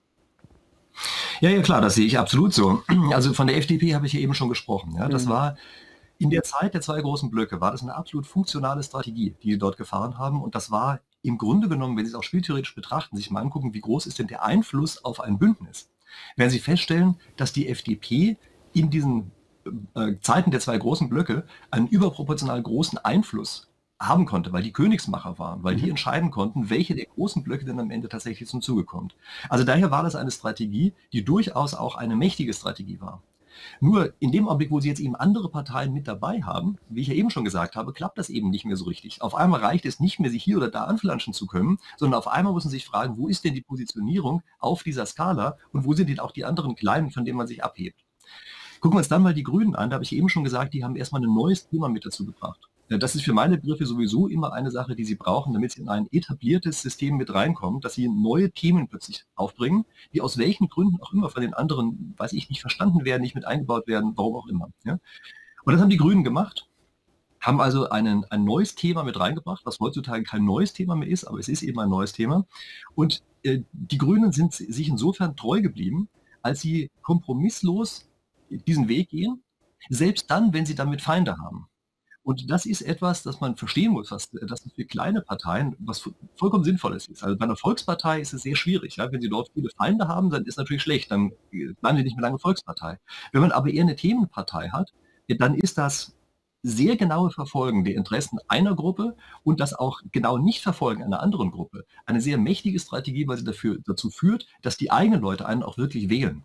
Ja, ja, klar, das sehe ich absolut so. Also von der F D P habe ich ja eben schon gesprochen. Ja, das war in der Zeit der zwei großen Blöcke, war das eine absolut funktionale Strategie, die sie dort gefahren haben. Und das war im Grunde genommen, wenn Sie es auch spieltheoretisch betrachten, sich mal angucken, wie groß ist denn der Einfluss auf ein Bündnis, werden Sie feststellen, dass die F D P in diesen äh, Zeiten der zwei großen Blöcke einen überproportional großen Einfluss haben konnte, weil die Königsmacher waren, weil die entscheiden konnten, welche der großen Blöcke denn am Ende tatsächlich zum Zuge kommt. Also daher war das eine Strategie, die durchaus auch eine mächtige Strategie war. Nur in dem Augenblick, wo sie jetzt eben andere Parteien mit dabei haben, wie ich ja eben schon gesagt habe, klappt das eben nicht mehr so richtig. Auf einmal reicht es nicht mehr, sich hier oder da anflanschen zu können, sondern auf einmal muss man sich fragen, wo ist denn die Positionierung auf dieser Skala und wo sind denn auch die anderen Kleinen, von denen man sich abhebt. Gucken wir uns dann mal die Grünen an, da habe ich eben schon gesagt, die haben erstmal ein neues Thema mit dazu gebracht. Das ist für meine Begriffe sowieso immer eine Sache, die sie brauchen, damit sie in ein etabliertes System mit reinkommen, dass sie neue Themen plötzlich aufbringen, die aus welchen Gründen auch immer von den anderen, weiß ich, nicht verstanden werden, nicht mit eingebaut werden, warum auch immer. Ja? Und das haben die Grünen gemacht, haben also einen, ein neues Thema mit reingebracht, was heutzutage kein neues Thema mehr ist, aber es ist eben ein neues Thema. Und äh, die Grünen sind sich insofern treu geblieben, als sie kompromisslos diesen Weg gehen, selbst dann, wenn sie damit Feinde haben. Und das ist etwas, das man verstehen muss, was, dass es für kleine Parteien was vollkommen Sinnvolles ist. Also bei einer Volkspartei ist es sehr schwierig. Ja? Wenn Sie dort viele Feinde haben, dann ist natürlich schlecht, dann bleiben Sie nicht mehr lange Volkspartei. Wenn man aber eher eine Themenpartei hat, dann ist das sehr genaue Verfolgen der Interessen einer Gruppe und das auch genau nicht Verfolgen einer anderen Gruppe. Eine sehr mächtige Strategie, weil sie dafür, dazu führt, dass die eigenen Leute einen auch wirklich wählen.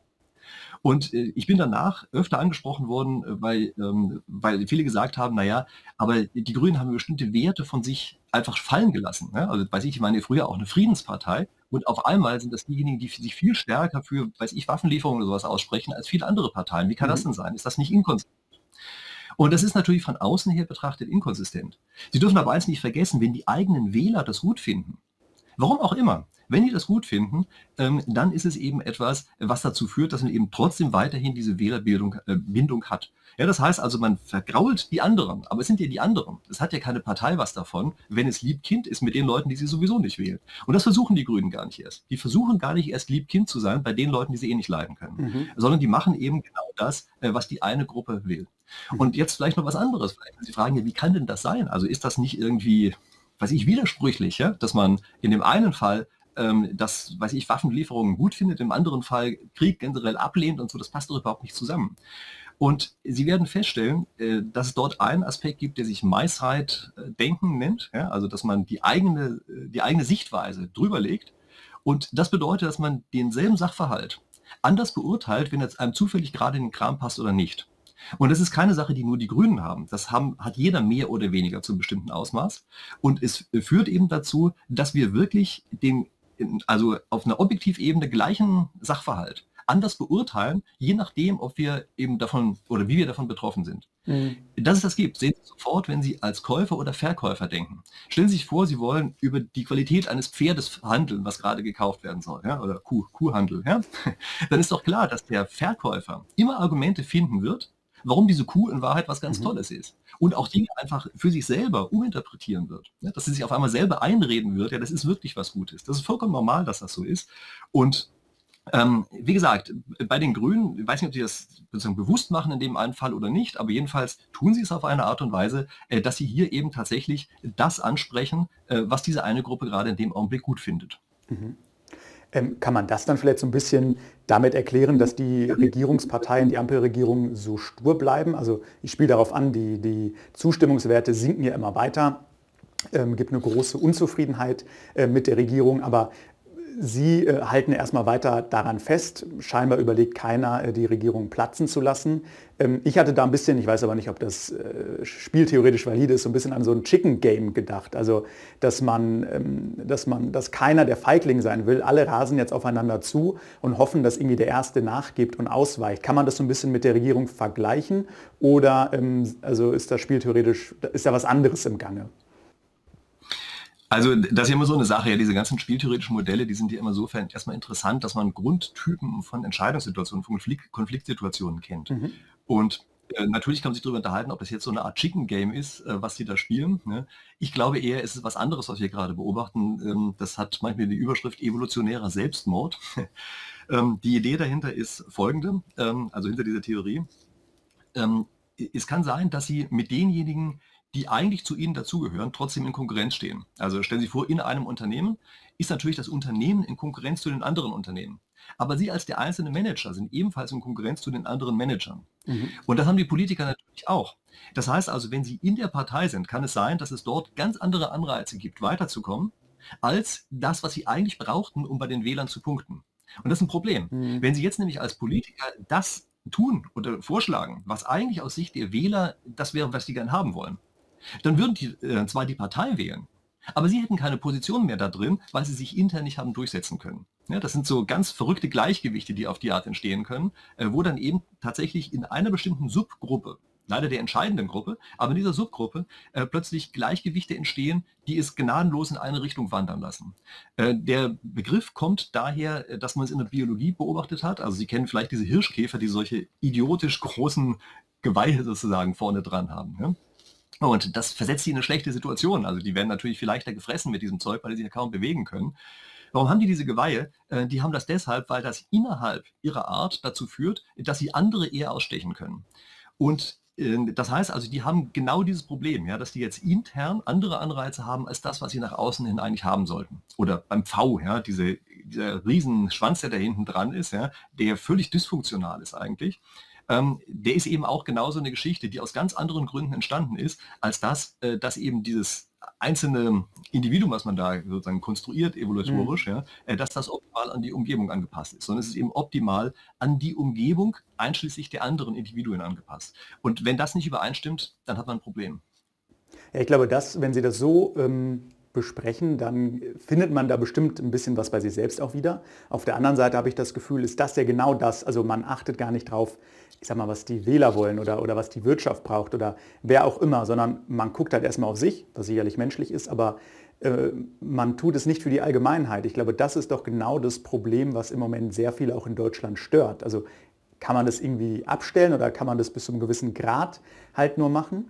Und äh, ich bin danach öfter angesprochen worden, weil, ähm, weil viele gesagt haben, naja, aber die Grünen haben bestimmte Werte von sich einfach fallen gelassen. Ne? Also weiß ich, ich meine früher auch eine Friedenspartei und auf einmal sind das diejenigen, die sich viel stärker für, weiß ich, Waffenlieferungen oder sowas aussprechen als viele andere Parteien. Wie kann mhm. das denn sein? Ist das nicht inkonsistent? Und das ist natürlich von außen her betrachtet inkonsistent. Sie dürfen aber eins nicht vergessen, wenn die eigenen Wähler das gut finden, warum auch immer, wenn die das gut finden, ähm, dann ist es eben etwas, was dazu führt, dass man eben trotzdem weiterhin diese Wählerbindung äh, Bindung hat. Ja, das heißt also, man vergrault die anderen, aber es sind ja die anderen. Es hat ja keine Partei was davon, wenn es Lieb-Kind ist mit den Leuten, die sie sowieso nicht wählen. Und das versuchen die Grünen gar nicht erst. Die versuchen gar nicht erst Lieb-Kind zu sein bei den Leuten, die sie eh nicht leiden können, mhm. sondern die machen eben genau das, äh, was die eine Gruppe will. Mhm. Und jetzt vielleicht noch was anderes. Vielleicht, Sie fragen ja, wie kann denn das sein? Also ist das nicht irgendwie weiß ich, widersprüchlich, ja? Dass man in dem einen Fall ähm, das, weiß ich, Waffenlieferungen gut findet, im anderen Fall Krieg generell ablehnt und so, das passt doch überhaupt nicht zusammen. Und Sie werden feststellen, äh, dass es dort einen Aspekt gibt, der sich Maisreit-Denken nennt, ja? Also dass man die eigene, äh, die eigene Sichtweise drüber legt. Und das bedeutet, dass man denselben Sachverhalt anders beurteilt, wenn es einem zufällig gerade in den Kram passt oder nicht. Und das ist keine Sache, die nur die Grünen haben. Das haben, hat jeder mehr oder weniger zu einem bestimmten Ausmaß. Und es führt eben dazu, dass wir wirklich den, also auf einer Objektivebene gleichen Sachverhalt anders beurteilen, je nachdem, ob wir eben davon oder wie wir davon betroffen sind. Mhm. Dass es das gibt, sehen Sie sofort, wenn Sie als Käufer oder Verkäufer denken. Stellen Sie sich vor, Sie wollen über die Qualität eines Pferdes handeln, was gerade gekauft werden soll, ja, oder Kuh, Kuhhandel. Ja? Dann ist doch klar, dass der Verkäufer immer Argumente finden wird, warum diese Kuh in Wahrheit was ganz mhm. Tolles ist. Und auch Dinge einfach für sich selber uminterpretieren wird. Ja, dass sie sich auf einmal selber einreden wird, ja, das ist wirklich was Gutes. Das ist vollkommen normal, dass das so ist. Und ähm, wie gesagt, bei den Grünen, ich weiß nicht, ob sie das sozusagen bewusst machen in dem einen Fall oder nicht, aber jedenfalls tun sie es auf eine Art und Weise, äh, dass sie hier eben tatsächlich das ansprechen, äh, was diese eine Gruppe gerade in dem Augenblick gut findet. Mhm. Ähm, kann man das dann vielleicht so ein bisschen damit erklären, dass die Regierungsparteien, die Ampelregierung so stur bleiben? Also ich spiele darauf an, die, die Zustimmungswerte sinken ja immer weiter, ähm, gibt eine große Unzufriedenheit äh, mit der Regierung, aber Sie äh, halten erstmal weiter daran fest. Scheinbar überlegt keiner, äh, die Regierung platzen zu lassen. Ähm, ich hatte da ein bisschen, ich weiß aber nicht, ob das äh, spieltheoretisch valide ist, so ein bisschen an so ein Chicken Game gedacht. Also, dass man, ähm, dass man, dass keiner der Feigling sein will. Alle rasen jetzt aufeinander zu und hoffen, dass irgendwie der Erste nachgibt und ausweicht. Kann man das so ein bisschen mit der Regierung vergleichen? Oder ähm, also ist das spieltheoretisch, ist da was anderes im Gange? Also das ist ja immer so eine Sache, ja, diese ganzen spieltheoretischen Modelle, die sind ja immer insofern erstmal interessant, dass man Grundtypen von Entscheidungssituationen, von Konflikt, Konfliktsituationen kennt. Mhm. Und äh, natürlich kann man sich darüber unterhalten, ob das jetzt so eine Art Chicken Game ist, äh, was die da spielen. Ne? Ich glaube eher, es ist was anderes, was wir gerade beobachten. Ähm, das hat manchmal die Überschrift evolutionärer Selbstmord. ähm, die Idee dahinter ist folgende, ähm, also hinter dieser Theorie. Ähm, es kann sein, dass sie mit denjenigen, die eigentlich zu Ihnen dazugehören, trotzdem in Konkurrenz stehen. Also stellen Sie vor, in einem Unternehmen ist natürlich das Unternehmen in Konkurrenz zu den anderen Unternehmen. Aber Sie als der einzelne Manager sind ebenfalls in Konkurrenz zu den anderen Managern. Mhm. Und das haben die Politiker natürlich auch. Das heißt also, wenn Sie in der Partei sind, kann es sein, dass es dort ganz andere Anreize gibt, weiterzukommen, als das, was Sie eigentlich brauchten, um bei den Wählern zu punkten. Und das ist ein Problem. Mhm. Wenn Sie jetzt nämlich als Politiker das tun oder vorschlagen, was eigentlich aus Sicht der Wähler das wäre, was sie gern haben wollen, dann würden die äh, zwar die Partei wählen, aber sie hätten keine Position mehr da drin, weil sie sich intern nicht haben durchsetzen können. Ja, das sind so ganz verrückte Gleichgewichte, die auf die Art entstehen können, äh, wo dann eben tatsächlich in einer bestimmten Subgruppe, leider der entscheidenden Gruppe, aber in dieser Subgruppe äh, plötzlich Gleichgewichte entstehen, die es gnadenlos in eine Richtung wandern lassen. Äh, der Begriff kommt daher, äh, dass man es in der Biologie beobachtet hat. Also Sie kennen vielleicht diese Hirschkäfer, die solche idiotisch großen Geweihe sozusagen vorne dran haben. Ja? Und das versetzt sie in eine schlechte Situation. Also die werden natürlich viel leichter gefressen mit diesem Zeug, weil sie sich ja kaum bewegen können. Warum haben die diese Geweihe? Die haben das deshalb, weil das innerhalb ihrer Art dazu führt, dass sie andere eher ausstechen können. Und das heißt also, die haben genau dieses Problem, ja, dass die jetzt intern andere Anreize haben als das, was sie nach außen hin eigentlich haben sollten. Oder beim Pfau, ja, diese, dieser riesen Schwanz, der da hinten dran ist, ja, der völlig dysfunktional ist eigentlich. Ähm, der ist eben auch genauso eine Geschichte, die aus ganz anderen Gründen entstanden ist, als das, äh, dass eben dieses einzelne Individuum, was man da sozusagen konstruiert, evolutorisch, mhm. ja, äh, dass das optimal an die Umgebung angepasst ist, sondern es ist eben optimal an die Umgebung einschließlich der anderen Individuen angepasst. Und wenn das nicht übereinstimmt, dann hat man ein Problem. Ja, ich glaube, dass, wenn Sie das so ähm besprechen, dann findet man da bestimmt ein bisschen was bei sich selbst auch wieder. Auf der anderen Seite habe ich das Gefühl, ist das ja genau das, also man achtet gar nicht drauf, ich sag mal, was die Wähler wollen oder, oder was die Wirtschaft braucht oder wer auch immer, sondern man guckt halt erstmal auf sich, was sicherlich menschlich ist, aber äh, man tut es nicht für die Allgemeinheit. Ich glaube, das ist doch genau das Problem, was im Moment sehr viele auch in Deutschland stört. Also kann man das irgendwie abstellen oder kann man das bis zu einem gewissen Grad halt nur machen?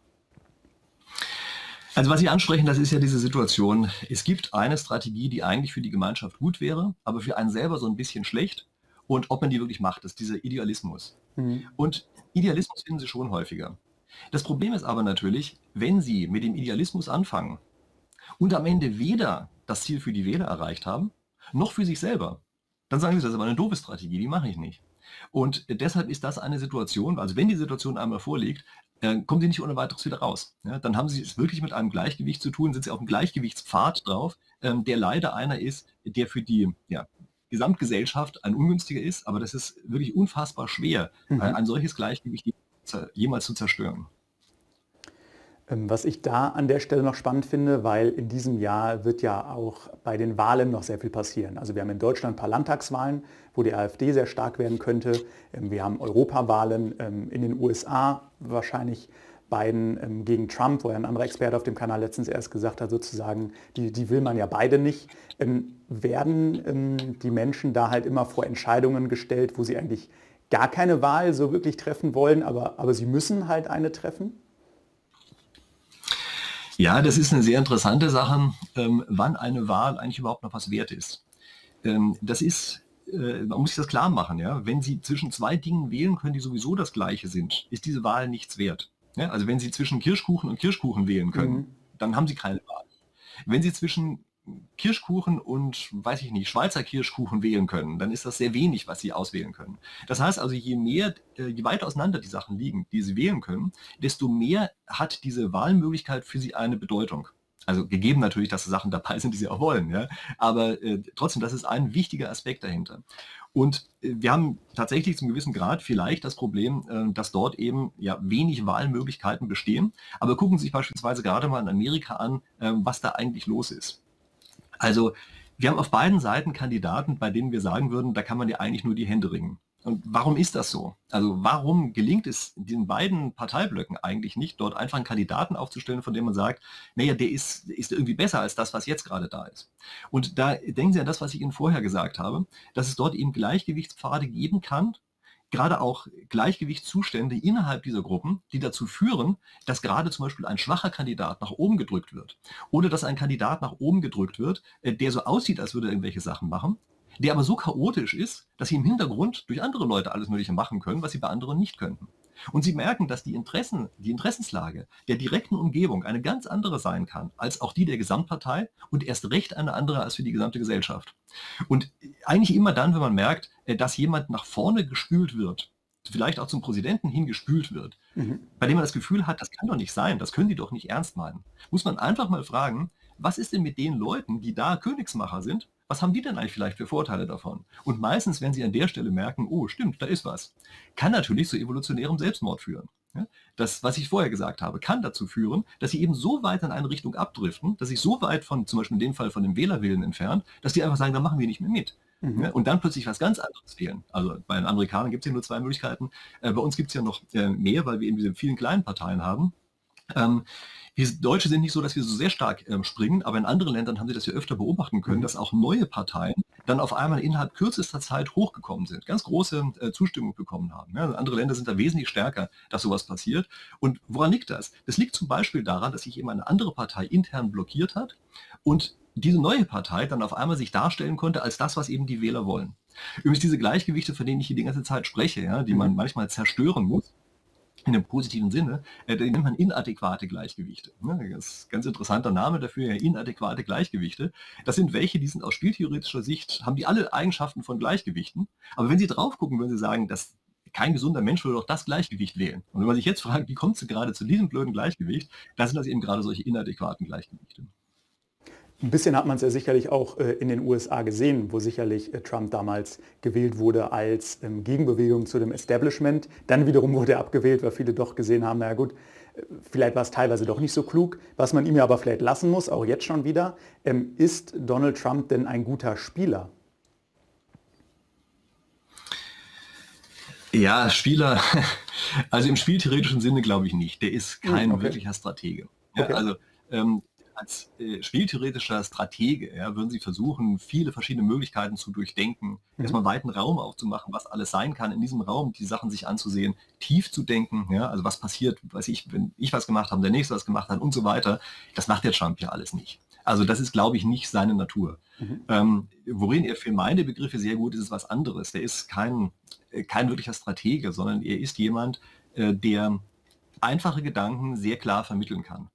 Also was Sie ansprechen, das ist ja diese Situation. Es gibt eine Strategie, die eigentlich für die Gemeinschaft gut wäre, aber für einen selber so ein bisschen schlecht. Und ob man die wirklich macht, ist dieser Idealismus. Mhm. Und Idealismus finden Sie schon häufiger. Das Problem ist aber natürlich, wenn Sie mit dem Idealismus anfangen und am Ende weder das Ziel für die Wähler erreicht haben, noch für sich selber, dann sagen sie, das ist aber eine doofe Strategie, die mache ich nicht. Und deshalb ist das eine Situation, also wenn die Situation einmal vorliegt, äh, kommen sie nicht ohne weiteres wieder raus. Ja, dann haben sie es wirklich mit einem Gleichgewicht zu tun, sind sie auf einem Gleichgewichtspfad drauf, ähm, der leider einer ist, der für die ja, Gesamtgesellschaft ein ungünstiger ist, aber das ist wirklich unfassbar schwer, Mhm. äh, ein solches Gleichgewicht jemals zu zerstören. Was ich da an der Stelle noch spannend finde, weil in diesem Jahr wird ja auch bei den Wahlen noch sehr viel passieren. Also wir haben in Deutschland ein paar Landtagswahlen, wo die AfD sehr stark werden könnte. Wir haben Europawahlen in den U S A, wahrscheinlich beiden gegen Trump, wo ja ein anderer Experte auf dem Kanal letztens erst gesagt hat, sozusagen, die, die will man ja beide nicht. Werden die Menschen da halt immer vor Entscheidungen gestellt, wo sie eigentlich gar keine Wahl so wirklich treffen wollen, aber, aber sie müssen halt eine treffen? Ja, das ist eine sehr interessante Sache, ähm, wann eine Wahl eigentlich überhaupt noch was wert ist. Ähm, das ist, äh, man muss sich das klar machen, ja. Wenn Sie zwischen zwei Dingen wählen können, die sowieso das Gleiche sind, ist diese Wahl nichts wert. Ja? Also wenn Sie zwischen Kirschkuchen und Kirschkuchen wählen können, mhm. dann haben Sie keine Wahl. Wenn Sie zwischen Kirschkuchen und, weiß ich nicht, Schweizer Kirschkuchen wählen können, dann ist das sehr wenig, was Sie auswählen können. Das heißt also, je mehr, je weiter auseinander die Sachen liegen, die Sie wählen können, desto mehr hat diese Wahlmöglichkeit für Sie eine Bedeutung. Also gegeben natürlich, dass Sachen dabei sind, die Sie auch wollen, ja. Aber äh, trotzdem, das ist ein wichtiger Aspekt dahinter. Und äh, wir haben tatsächlich zum gewissen Grad vielleicht das Problem, äh, dass dort eben ja wenig Wahlmöglichkeiten bestehen. Aber gucken Sie sich beispielsweise gerade mal in Amerika an, äh, was da eigentlich los ist. Also wir haben auf beiden Seiten Kandidaten, bei denen wir sagen würden, da kann man ja eigentlich nur die Hände ringen. Und warum ist das so? Also warum gelingt es diesen beiden Parteiblöcken eigentlich nicht, dort einfach einen Kandidaten aufzustellen, von dem man sagt, naja, der ist, ist irgendwie besser als das, was jetzt gerade da ist. Und da denken Sie an das, was ich Ihnen vorher gesagt habe, dass es dort eben Gleichgewichtspfade geben kann, gerade auch Gleichgewichtszustände innerhalb dieser Gruppen, die dazu führen, dass gerade zum Beispiel ein schwacher Kandidat nach oben gedrückt wird. Oder dass ein Kandidat nach oben gedrückt wird, der so aussieht, als würde er irgendwelche Sachen machen, der aber so chaotisch ist, dass sie im Hintergrund durch andere Leute alles Mögliche machen können, was sie bei anderen nicht könnten. Und sie merken, dass die Interessen, die Interessenslage der direkten Umgebung eine ganz andere sein kann, als auch die der Gesamtpartei und erst recht eine andere als für die gesamte Gesellschaft. Und eigentlich immer dann, wenn man merkt, dass jemand nach vorne gespült wird, vielleicht auch zum Präsidenten hingespült wird, mhm. bei dem man das Gefühl hat, das kann doch nicht sein, das können die doch nicht ernst meinen, muss man einfach mal fragen, was ist denn mit den Leuten, die da Königsmacher sind? Was haben die denn eigentlich vielleicht für Vorteile davon? Und meistens, wenn sie an der Stelle merken, oh, stimmt, da ist was, kann natürlich zu evolutionärem Selbstmord führen. Das, was ich vorher gesagt habe, kann dazu führen, dass sie eben so weit in eine Richtung abdriften, dass sich so weit von, zum Beispiel in dem Fall von dem Wählerwillen entfernt, dass die einfach sagen, da machen wir nicht mehr mit. Mhm. Und dann plötzlich was ganz anderes wählen. Also bei den Amerikanern gibt es ja nur zwei Möglichkeiten. Bei uns gibt es ja noch mehr, weil wir eben diese vielen kleinen Parteien haben. Wir Deutsche sind nicht so, dass wir so sehr stark ähm, springen, aber in anderen Ländern haben sie das ja öfter beobachten können, dass auch neue Parteien dann auf einmal innerhalb kürzester Zeit hochgekommen sind, ganz große äh, Zustimmung bekommen haben. Ja, andere Länder sind da wesentlich stärker, dass sowas passiert. Und woran liegt das? Das liegt zum Beispiel daran, dass sich eben eine andere Partei intern blockiert hat und diese neue Partei dann auf einmal sich darstellen konnte als das, was eben die Wähler wollen. Übrigens diese Gleichgewichte, von denen ich hier die ganze Zeit spreche, ja, die man manchmal zerstören muss, in einem positiven Sinne, äh, die nennt man inadäquate Gleichgewichte. Ne? Das ist ein ganz interessanter Name dafür, ja, inadäquate Gleichgewichte. Das sind welche, die sind aus spieltheoretischer Sicht, haben die alle Eigenschaften von Gleichgewichten. Aber wenn Sie drauf gucken, würden Sie sagen, dass kein gesunder Mensch würde doch das Gleichgewicht wählen. Und wenn man sich jetzt fragt, wie kommt es gerade zu diesem blöden Gleichgewicht, dann sind das eben gerade solche inadäquaten Gleichgewichte. Ein bisschen hat man es ja sicherlich auch in den U S A gesehen, wo sicherlich Trump damals gewählt wurde als Gegenbewegung zu dem Establishment. Dann wiederum wurde er abgewählt, weil viele doch gesehen haben, naja gut, vielleicht war es teilweise doch nicht so klug. Was man ihm ja aber vielleicht lassen muss, auch jetzt schon wieder, ist Donald Trump denn ein guter Spieler? Ja, Spieler, also im spieltheoretischen Sinne glaube ich nicht. Der ist kein okay. wirklicher Stratege. Ja, okay. Also ähm, als äh, spieltheoretischer Stratege ja, würden Sie versuchen, viele verschiedene Möglichkeiten zu durchdenken, mhm. erstmal einen weiten Raum aufzumachen, was alles sein kann, in diesem Raum die Sachen sich anzusehen, tief zu denken, ja, also was passiert, weiß ich, wenn ich was gemacht habe, der Nächste was gemacht hat und so weiter. Das macht der Trump ja alles nicht. Also das ist, glaube ich, nicht seine Natur. Mhm. Ähm, worin er für meine Begriffe sehr gut ist, ist was anderes. Der ist kein, kein wirklicher Stratege, sondern er ist jemand, äh, der einfache Gedanken sehr klar vermitteln kann.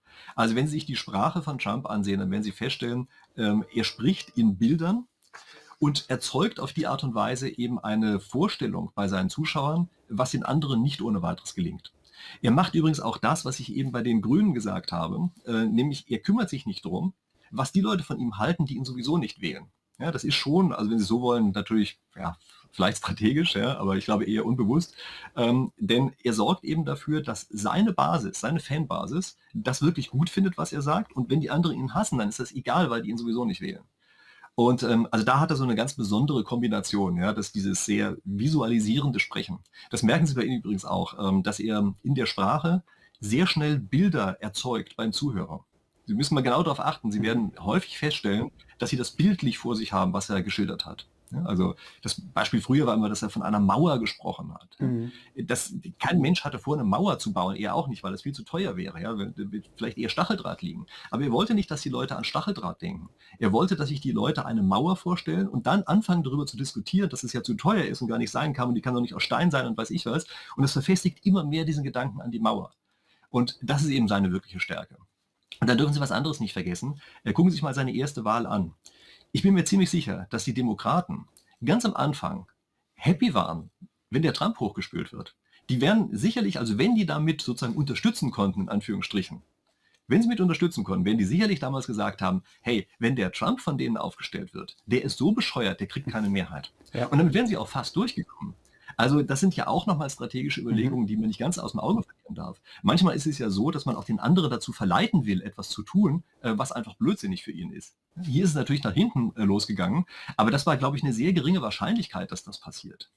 Also wenn Sie sich die Sprache von Trump ansehen, dann werden Sie feststellen, ähm, er spricht in Bildern und erzeugt auf die Art und Weise eben eine Vorstellung bei seinen Zuschauern, was den anderen nicht ohne weiteres gelingt. Er macht übrigens auch das, was ich eben bei den Grünen gesagt habe, äh, nämlich er kümmert sich nicht darum, was die Leute von ihm halten, die ihn sowieso nicht wählen. Ja, das ist schon, also wenn Sie so wollen, natürlich, ja, vielleicht strategisch, ja, aber ich glaube eher unbewusst, ähm, denn er sorgt eben dafür, dass seine Basis, seine Fanbasis, das wirklich gut findet, was er sagt, und wenn die anderen ihn hassen, dann ist das egal, weil die ihn sowieso nicht wählen. Und ähm, also da hat er so eine ganz besondere Kombination, ja, dass dieses sehr visualisierende Sprechen. Das merken Sie bei ihm übrigens auch, ähm, dass er in der Sprache sehr schnell Bilder erzeugt beim Zuhörer. Sie müssen mal genau darauf achten. Sie werden häufig feststellen, dass Sie das bildlich vor sich haben, was er geschildert hat. Ja, also das Beispiel früher war immer, dass er von einer Mauer gesprochen hat. Mhm. Das, kein Mensch hatte vor, eine Mauer zu bauen, er auch nicht, weil das viel zu teuer wäre. Ja, wird vielleicht eher Stacheldraht liegen. Aber er wollte nicht, dass die Leute an Stacheldraht denken. Er wollte, dass sich die Leute eine Mauer vorstellen und dann anfangen darüber zu diskutieren, dass es ja zu teuer ist und gar nicht sein kann und die kann doch nicht aus Stein sein und weiß ich was. Und das verfestigt immer mehr diesen Gedanken an die Mauer. Und das ist eben seine wirkliche Stärke. Und da dürfen Sie was anderes nicht vergessen. Äh, gucken Sie sich mal seine erste Wahl an. Ich bin mir ziemlich sicher, dass die Demokraten ganz am Anfang happy waren, wenn der Trump hochgespült wird. Die wären sicherlich, also wenn die damit sozusagen unterstützen konnten, in Anführungsstrichen, wenn sie mit unterstützen konnten, werden die sicherlich damals gesagt haben, hey, wenn der Trump von denen aufgestellt wird, der ist so bescheuert, der kriegt keine Mehrheit. Ja. Und damit wären sie auch fast durchgekommen. Also das sind ja auch nochmal strategische Überlegungen, die man nicht ganz aus dem Auge verlieren darf. Manchmal ist es ja so, dass man auch den anderen dazu verleiten will, etwas zu tun, äh, was einfach blödsinnig für ihn ist. Hier ist es natürlich nach hinten äh, losgegangen, aber das war, glaube ich, eine sehr geringe Wahrscheinlichkeit, dass das passiert.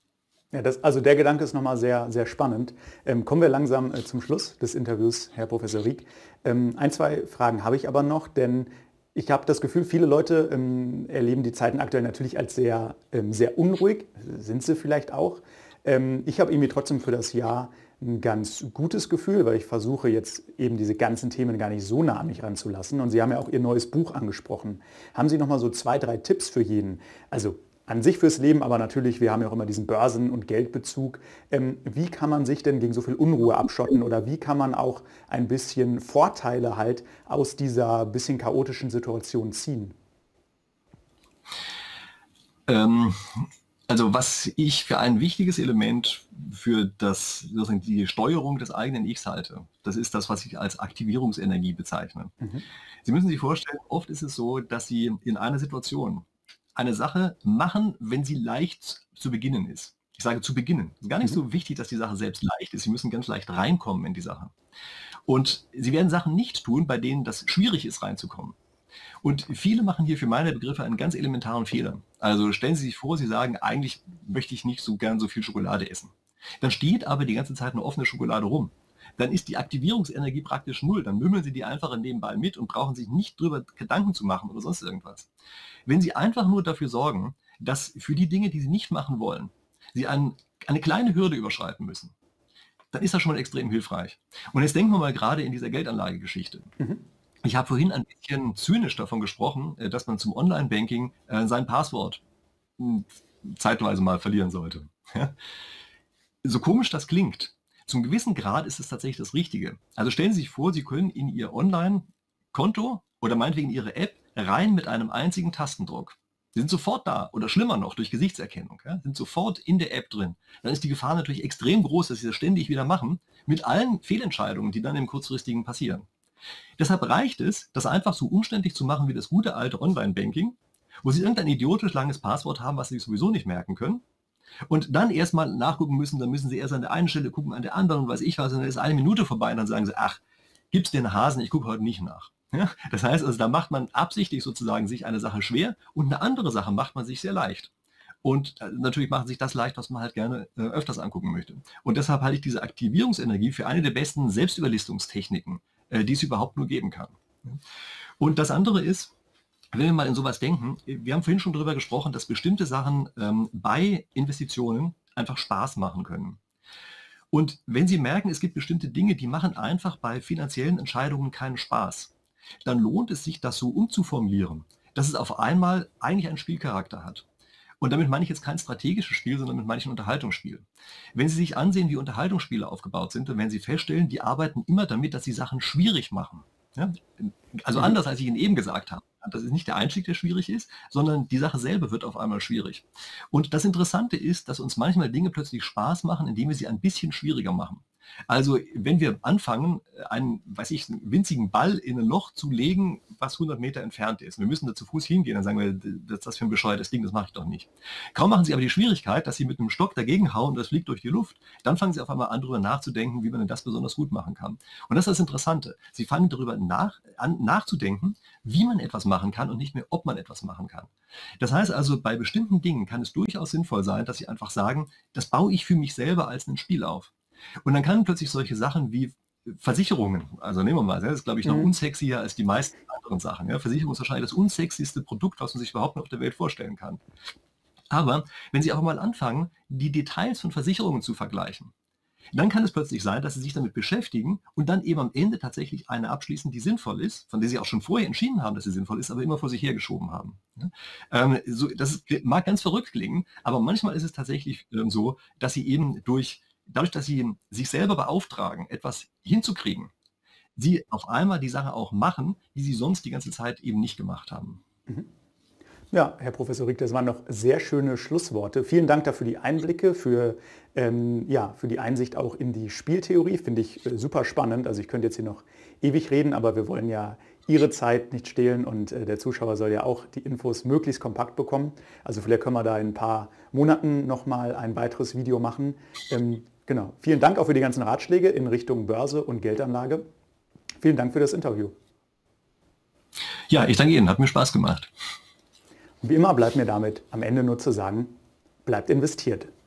Ja, das, also der Gedanke ist nochmal sehr, sehr spannend. Ähm, kommen wir langsam äh, zum Schluss des Interviews, Herr Professor Rieck. Ähm, ein, zwei Fragen habe ich aber noch, denn ich habe das Gefühl, viele Leute ähm, erleben die Zeiten aktuell natürlich als sehr, ähm, sehr unruhig, sind sie vielleicht auch. Ähm, ich habe irgendwie trotzdem für das Jahr ein ganz gutes Gefühl, weil ich versuche jetzt eben diese ganzen Themen gar nicht so nah an mich ranzulassen. Und Sie haben ja auch Ihr neues Buch angesprochen. Haben Sie nochmal so zwei, drei Tipps für jeden? Also an sich fürs Leben, aber natürlich, wir haben ja auch immer diesen Börsen- und Geldbezug. Ähm, wie kann man sich denn gegen so viel Unruhe abschotten oder wie kann man auch ein bisschen Vorteile halt aus dieser bisschen chaotischen Situation ziehen? Ähm, also was ich für ein wichtiges Element für das, sozusagen die Steuerung des eigenen Ichs halte, das ist das, was ich als Aktivierungsenergie bezeichne. Mhm. Sie müssen sich vorstellen, oft ist es so, dass Sie in einer Situation eine Sache machen, wenn sie leicht zu beginnen ist. Ich sage zu beginnen. Es ist gar nicht Mhm. so wichtig, dass die Sache selbst leicht ist. Sie müssen ganz leicht reinkommen in die Sache. Und Sie werden Sachen nicht tun, bei denen das schwierig ist, reinzukommen. Und viele machen hier für meine Begriffe einen ganz elementaren Fehler. Also stellen Sie sich vor, Sie sagen, eigentlich möchte ich nicht so gern so viel Schokolade essen. Dann steht aber die ganze Zeit eine offene Schokolade rum. Dann ist die Aktivierungsenergie praktisch null. Dann mümmeln Sie die einfach nebenbei mit und brauchen sich nicht drüber Gedanken zu machen oder sonst irgendwas. Wenn Sie einfach nur dafür sorgen, dass für die Dinge, die Sie nicht machen wollen, Sie ein, eine kleine Hürde überschreiten müssen, dann ist das schon mal extrem hilfreich. Und jetzt denken wir mal gerade in dieser Geldanlagegeschichte. Mhm. Ich habe vorhin ein bisschen zynisch davon gesprochen, dass man zum Online-Banking sein Passwort zeitweise mal verlieren sollte. So komisch das klingt, zum gewissen Grad ist es tatsächlich das Richtige. Also stellen Sie sich vor, Sie können in Ihr Online-Konto oder meinetwegen in Ihre App rein mit einem einzigen Tastendruck. Sie sind sofort da oder schlimmer noch durch Gesichtserkennung, ja, sind sofort in der App drin. Dann ist die Gefahr natürlich extrem groß, dass Sie das ständig wieder machen, mit allen Fehlentscheidungen, die dann im kurzfristigen passieren. Deshalb reicht es, das einfach so umständlich zu machen wie das gute alte Online-Banking, wo Sie irgendein idiotisch langes Passwort haben, was Sie sich sowieso nicht merken können. Und dann erstmal nachgucken müssen, dann müssen Sie erst an der einen Stelle gucken, an der anderen und weiß ich was, und dann ist eine Minute vorbei und dann sagen Sie, ach, gibt's den Hasen, ich gucke heute nicht nach. Ja? Das heißt also, da macht man absichtlich sozusagen sich eine Sache schwer und eine andere Sache macht man sich sehr leicht. Und äh, natürlich macht sich das leicht, was man halt gerne äh, öfters angucken möchte. Und deshalb halte ich diese Aktivierungsenergie für eine der besten Selbstüberlistungstechniken, äh, die es überhaupt nur geben kann. Und das andere ist, wenn wir mal in sowas denken, wir haben vorhin schon darüber gesprochen, dass bestimmte Sachen ähm, bei Investitionen einfach Spaß machen können. Und wenn Sie merken, es gibt bestimmte Dinge, die machen einfach bei finanziellen Entscheidungen keinen Spaß, dann lohnt es sich, das so umzuformulieren, dass es auf einmal eigentlich einen Spielcharakter hat. Und damit meine ich jetzt kein strategisches Spiel, sondern damit meine ich ein Unterhaltungsspiel. Wenn Sie sich ansehen, wie Unterhaltungsspiele aufgebaut sind, dann werden Sie feststellen, die arbeiten immer damit, dass sie Sachen schwierig machen. Ja? Also anders, als ich Ihnen eben gesagt habe. Das ist nicht der Einstieg, der schwierig ist, sondern die Sache selber wird auf einmal schwierig. Und das Interessante ist, dass uns manchmal Dinge plötzlich Spaß machen, indem wir sie ein bisschen schwieriger machen. Also wenn wir anfangen, einen, weiß ich, einen winzigen Ball in ein Loch zu legen, was hundert Meter entfernt ist. Wir müssen da zu Fuß hingehen, dann sagen wir, das ist das für ein bescheuertes Ding, das mache ich doch nicht. Kaum machen Sie aber die Schwierigkeit, dass Sie mit einem Stock dagegen hauen und das fliegt durch die Luft, dann fangen Sie auf einmal an, darüber nachzudenken, wie man denn das besonders gut machen kann. Und das ist das Interessante. Sie fangen darüber nach, an, nachzudenken, wie man etwas machen kann und nicht mehr, ob man etwas machen kann. Das heißt also, bei bestimmten Dingen kann es durchaus sinnvoll sein, dass Sie einfach sagen, das baue ich für mich selber als ein Spiel auf. Und dann kann plötzlich solche Sachen wie Versicherungen, also nehmen wir mal, das ist glaube ich noch mhm. unsexier als die meisten anderen Sachen. Ja, Versicherung ist wahrscheinlich das unsexyste Produkt, was man sich überhaupt noch auf der Welt vorstellen kann. Aber wenn Sie auch mal anfangen, die Details von Versicherungen zu vergleichen, dann kann es plötzlich sein, dass Sie sich damit beschäftigen und dann eben am Ende tatsächlich eine abschließen, die sinnvoll ist, von der Sie auch schon vorher entschieden haben, dass sie sinnvoll ist, aber immer vor sich hergeschoben haben. Ja? Ähm, so, das ist, mag ganz verrückt klingen, aber manchmal ist es tatsächlich ähm, so, dass Sie eben durch Dadurch, dass Sie sich selber beauftragen, etwas hinzukriegen, Sie auf einmal die Sache auch machen, die Sie sonst die ganze Zeit eben nicht gemacht haben. Ja, Herr Professor Rieck, das waren noch sehr schöne Schlussworte. Vielen Dank dafür die Einblicke, für, ähm, ja, für die Einsicht auch in die Spieltheorie. Finde ich äh, super spannend. Also ich könnte jetzt hier noch ewig reden, aber wir wollen ja Ihre Zeit nicht stehlen und äh, der Zuschauer soll ja auch die Infos möglichst kompakt bekommen. Also vielleicht können wir da in ein paar Monaten nochmal ein weiteres Video machen. Ähm, genau. Vielen Dank auch für die ganzen Ratschläge in Richtung Börse und Geldanlage. Vielen Dank für das Interview. Ja, ich danke Ihnen. Hat mir Spaß gemacht. Und wie immer bleibt mir damit am Ende nur zu sagen, bleibt investiert.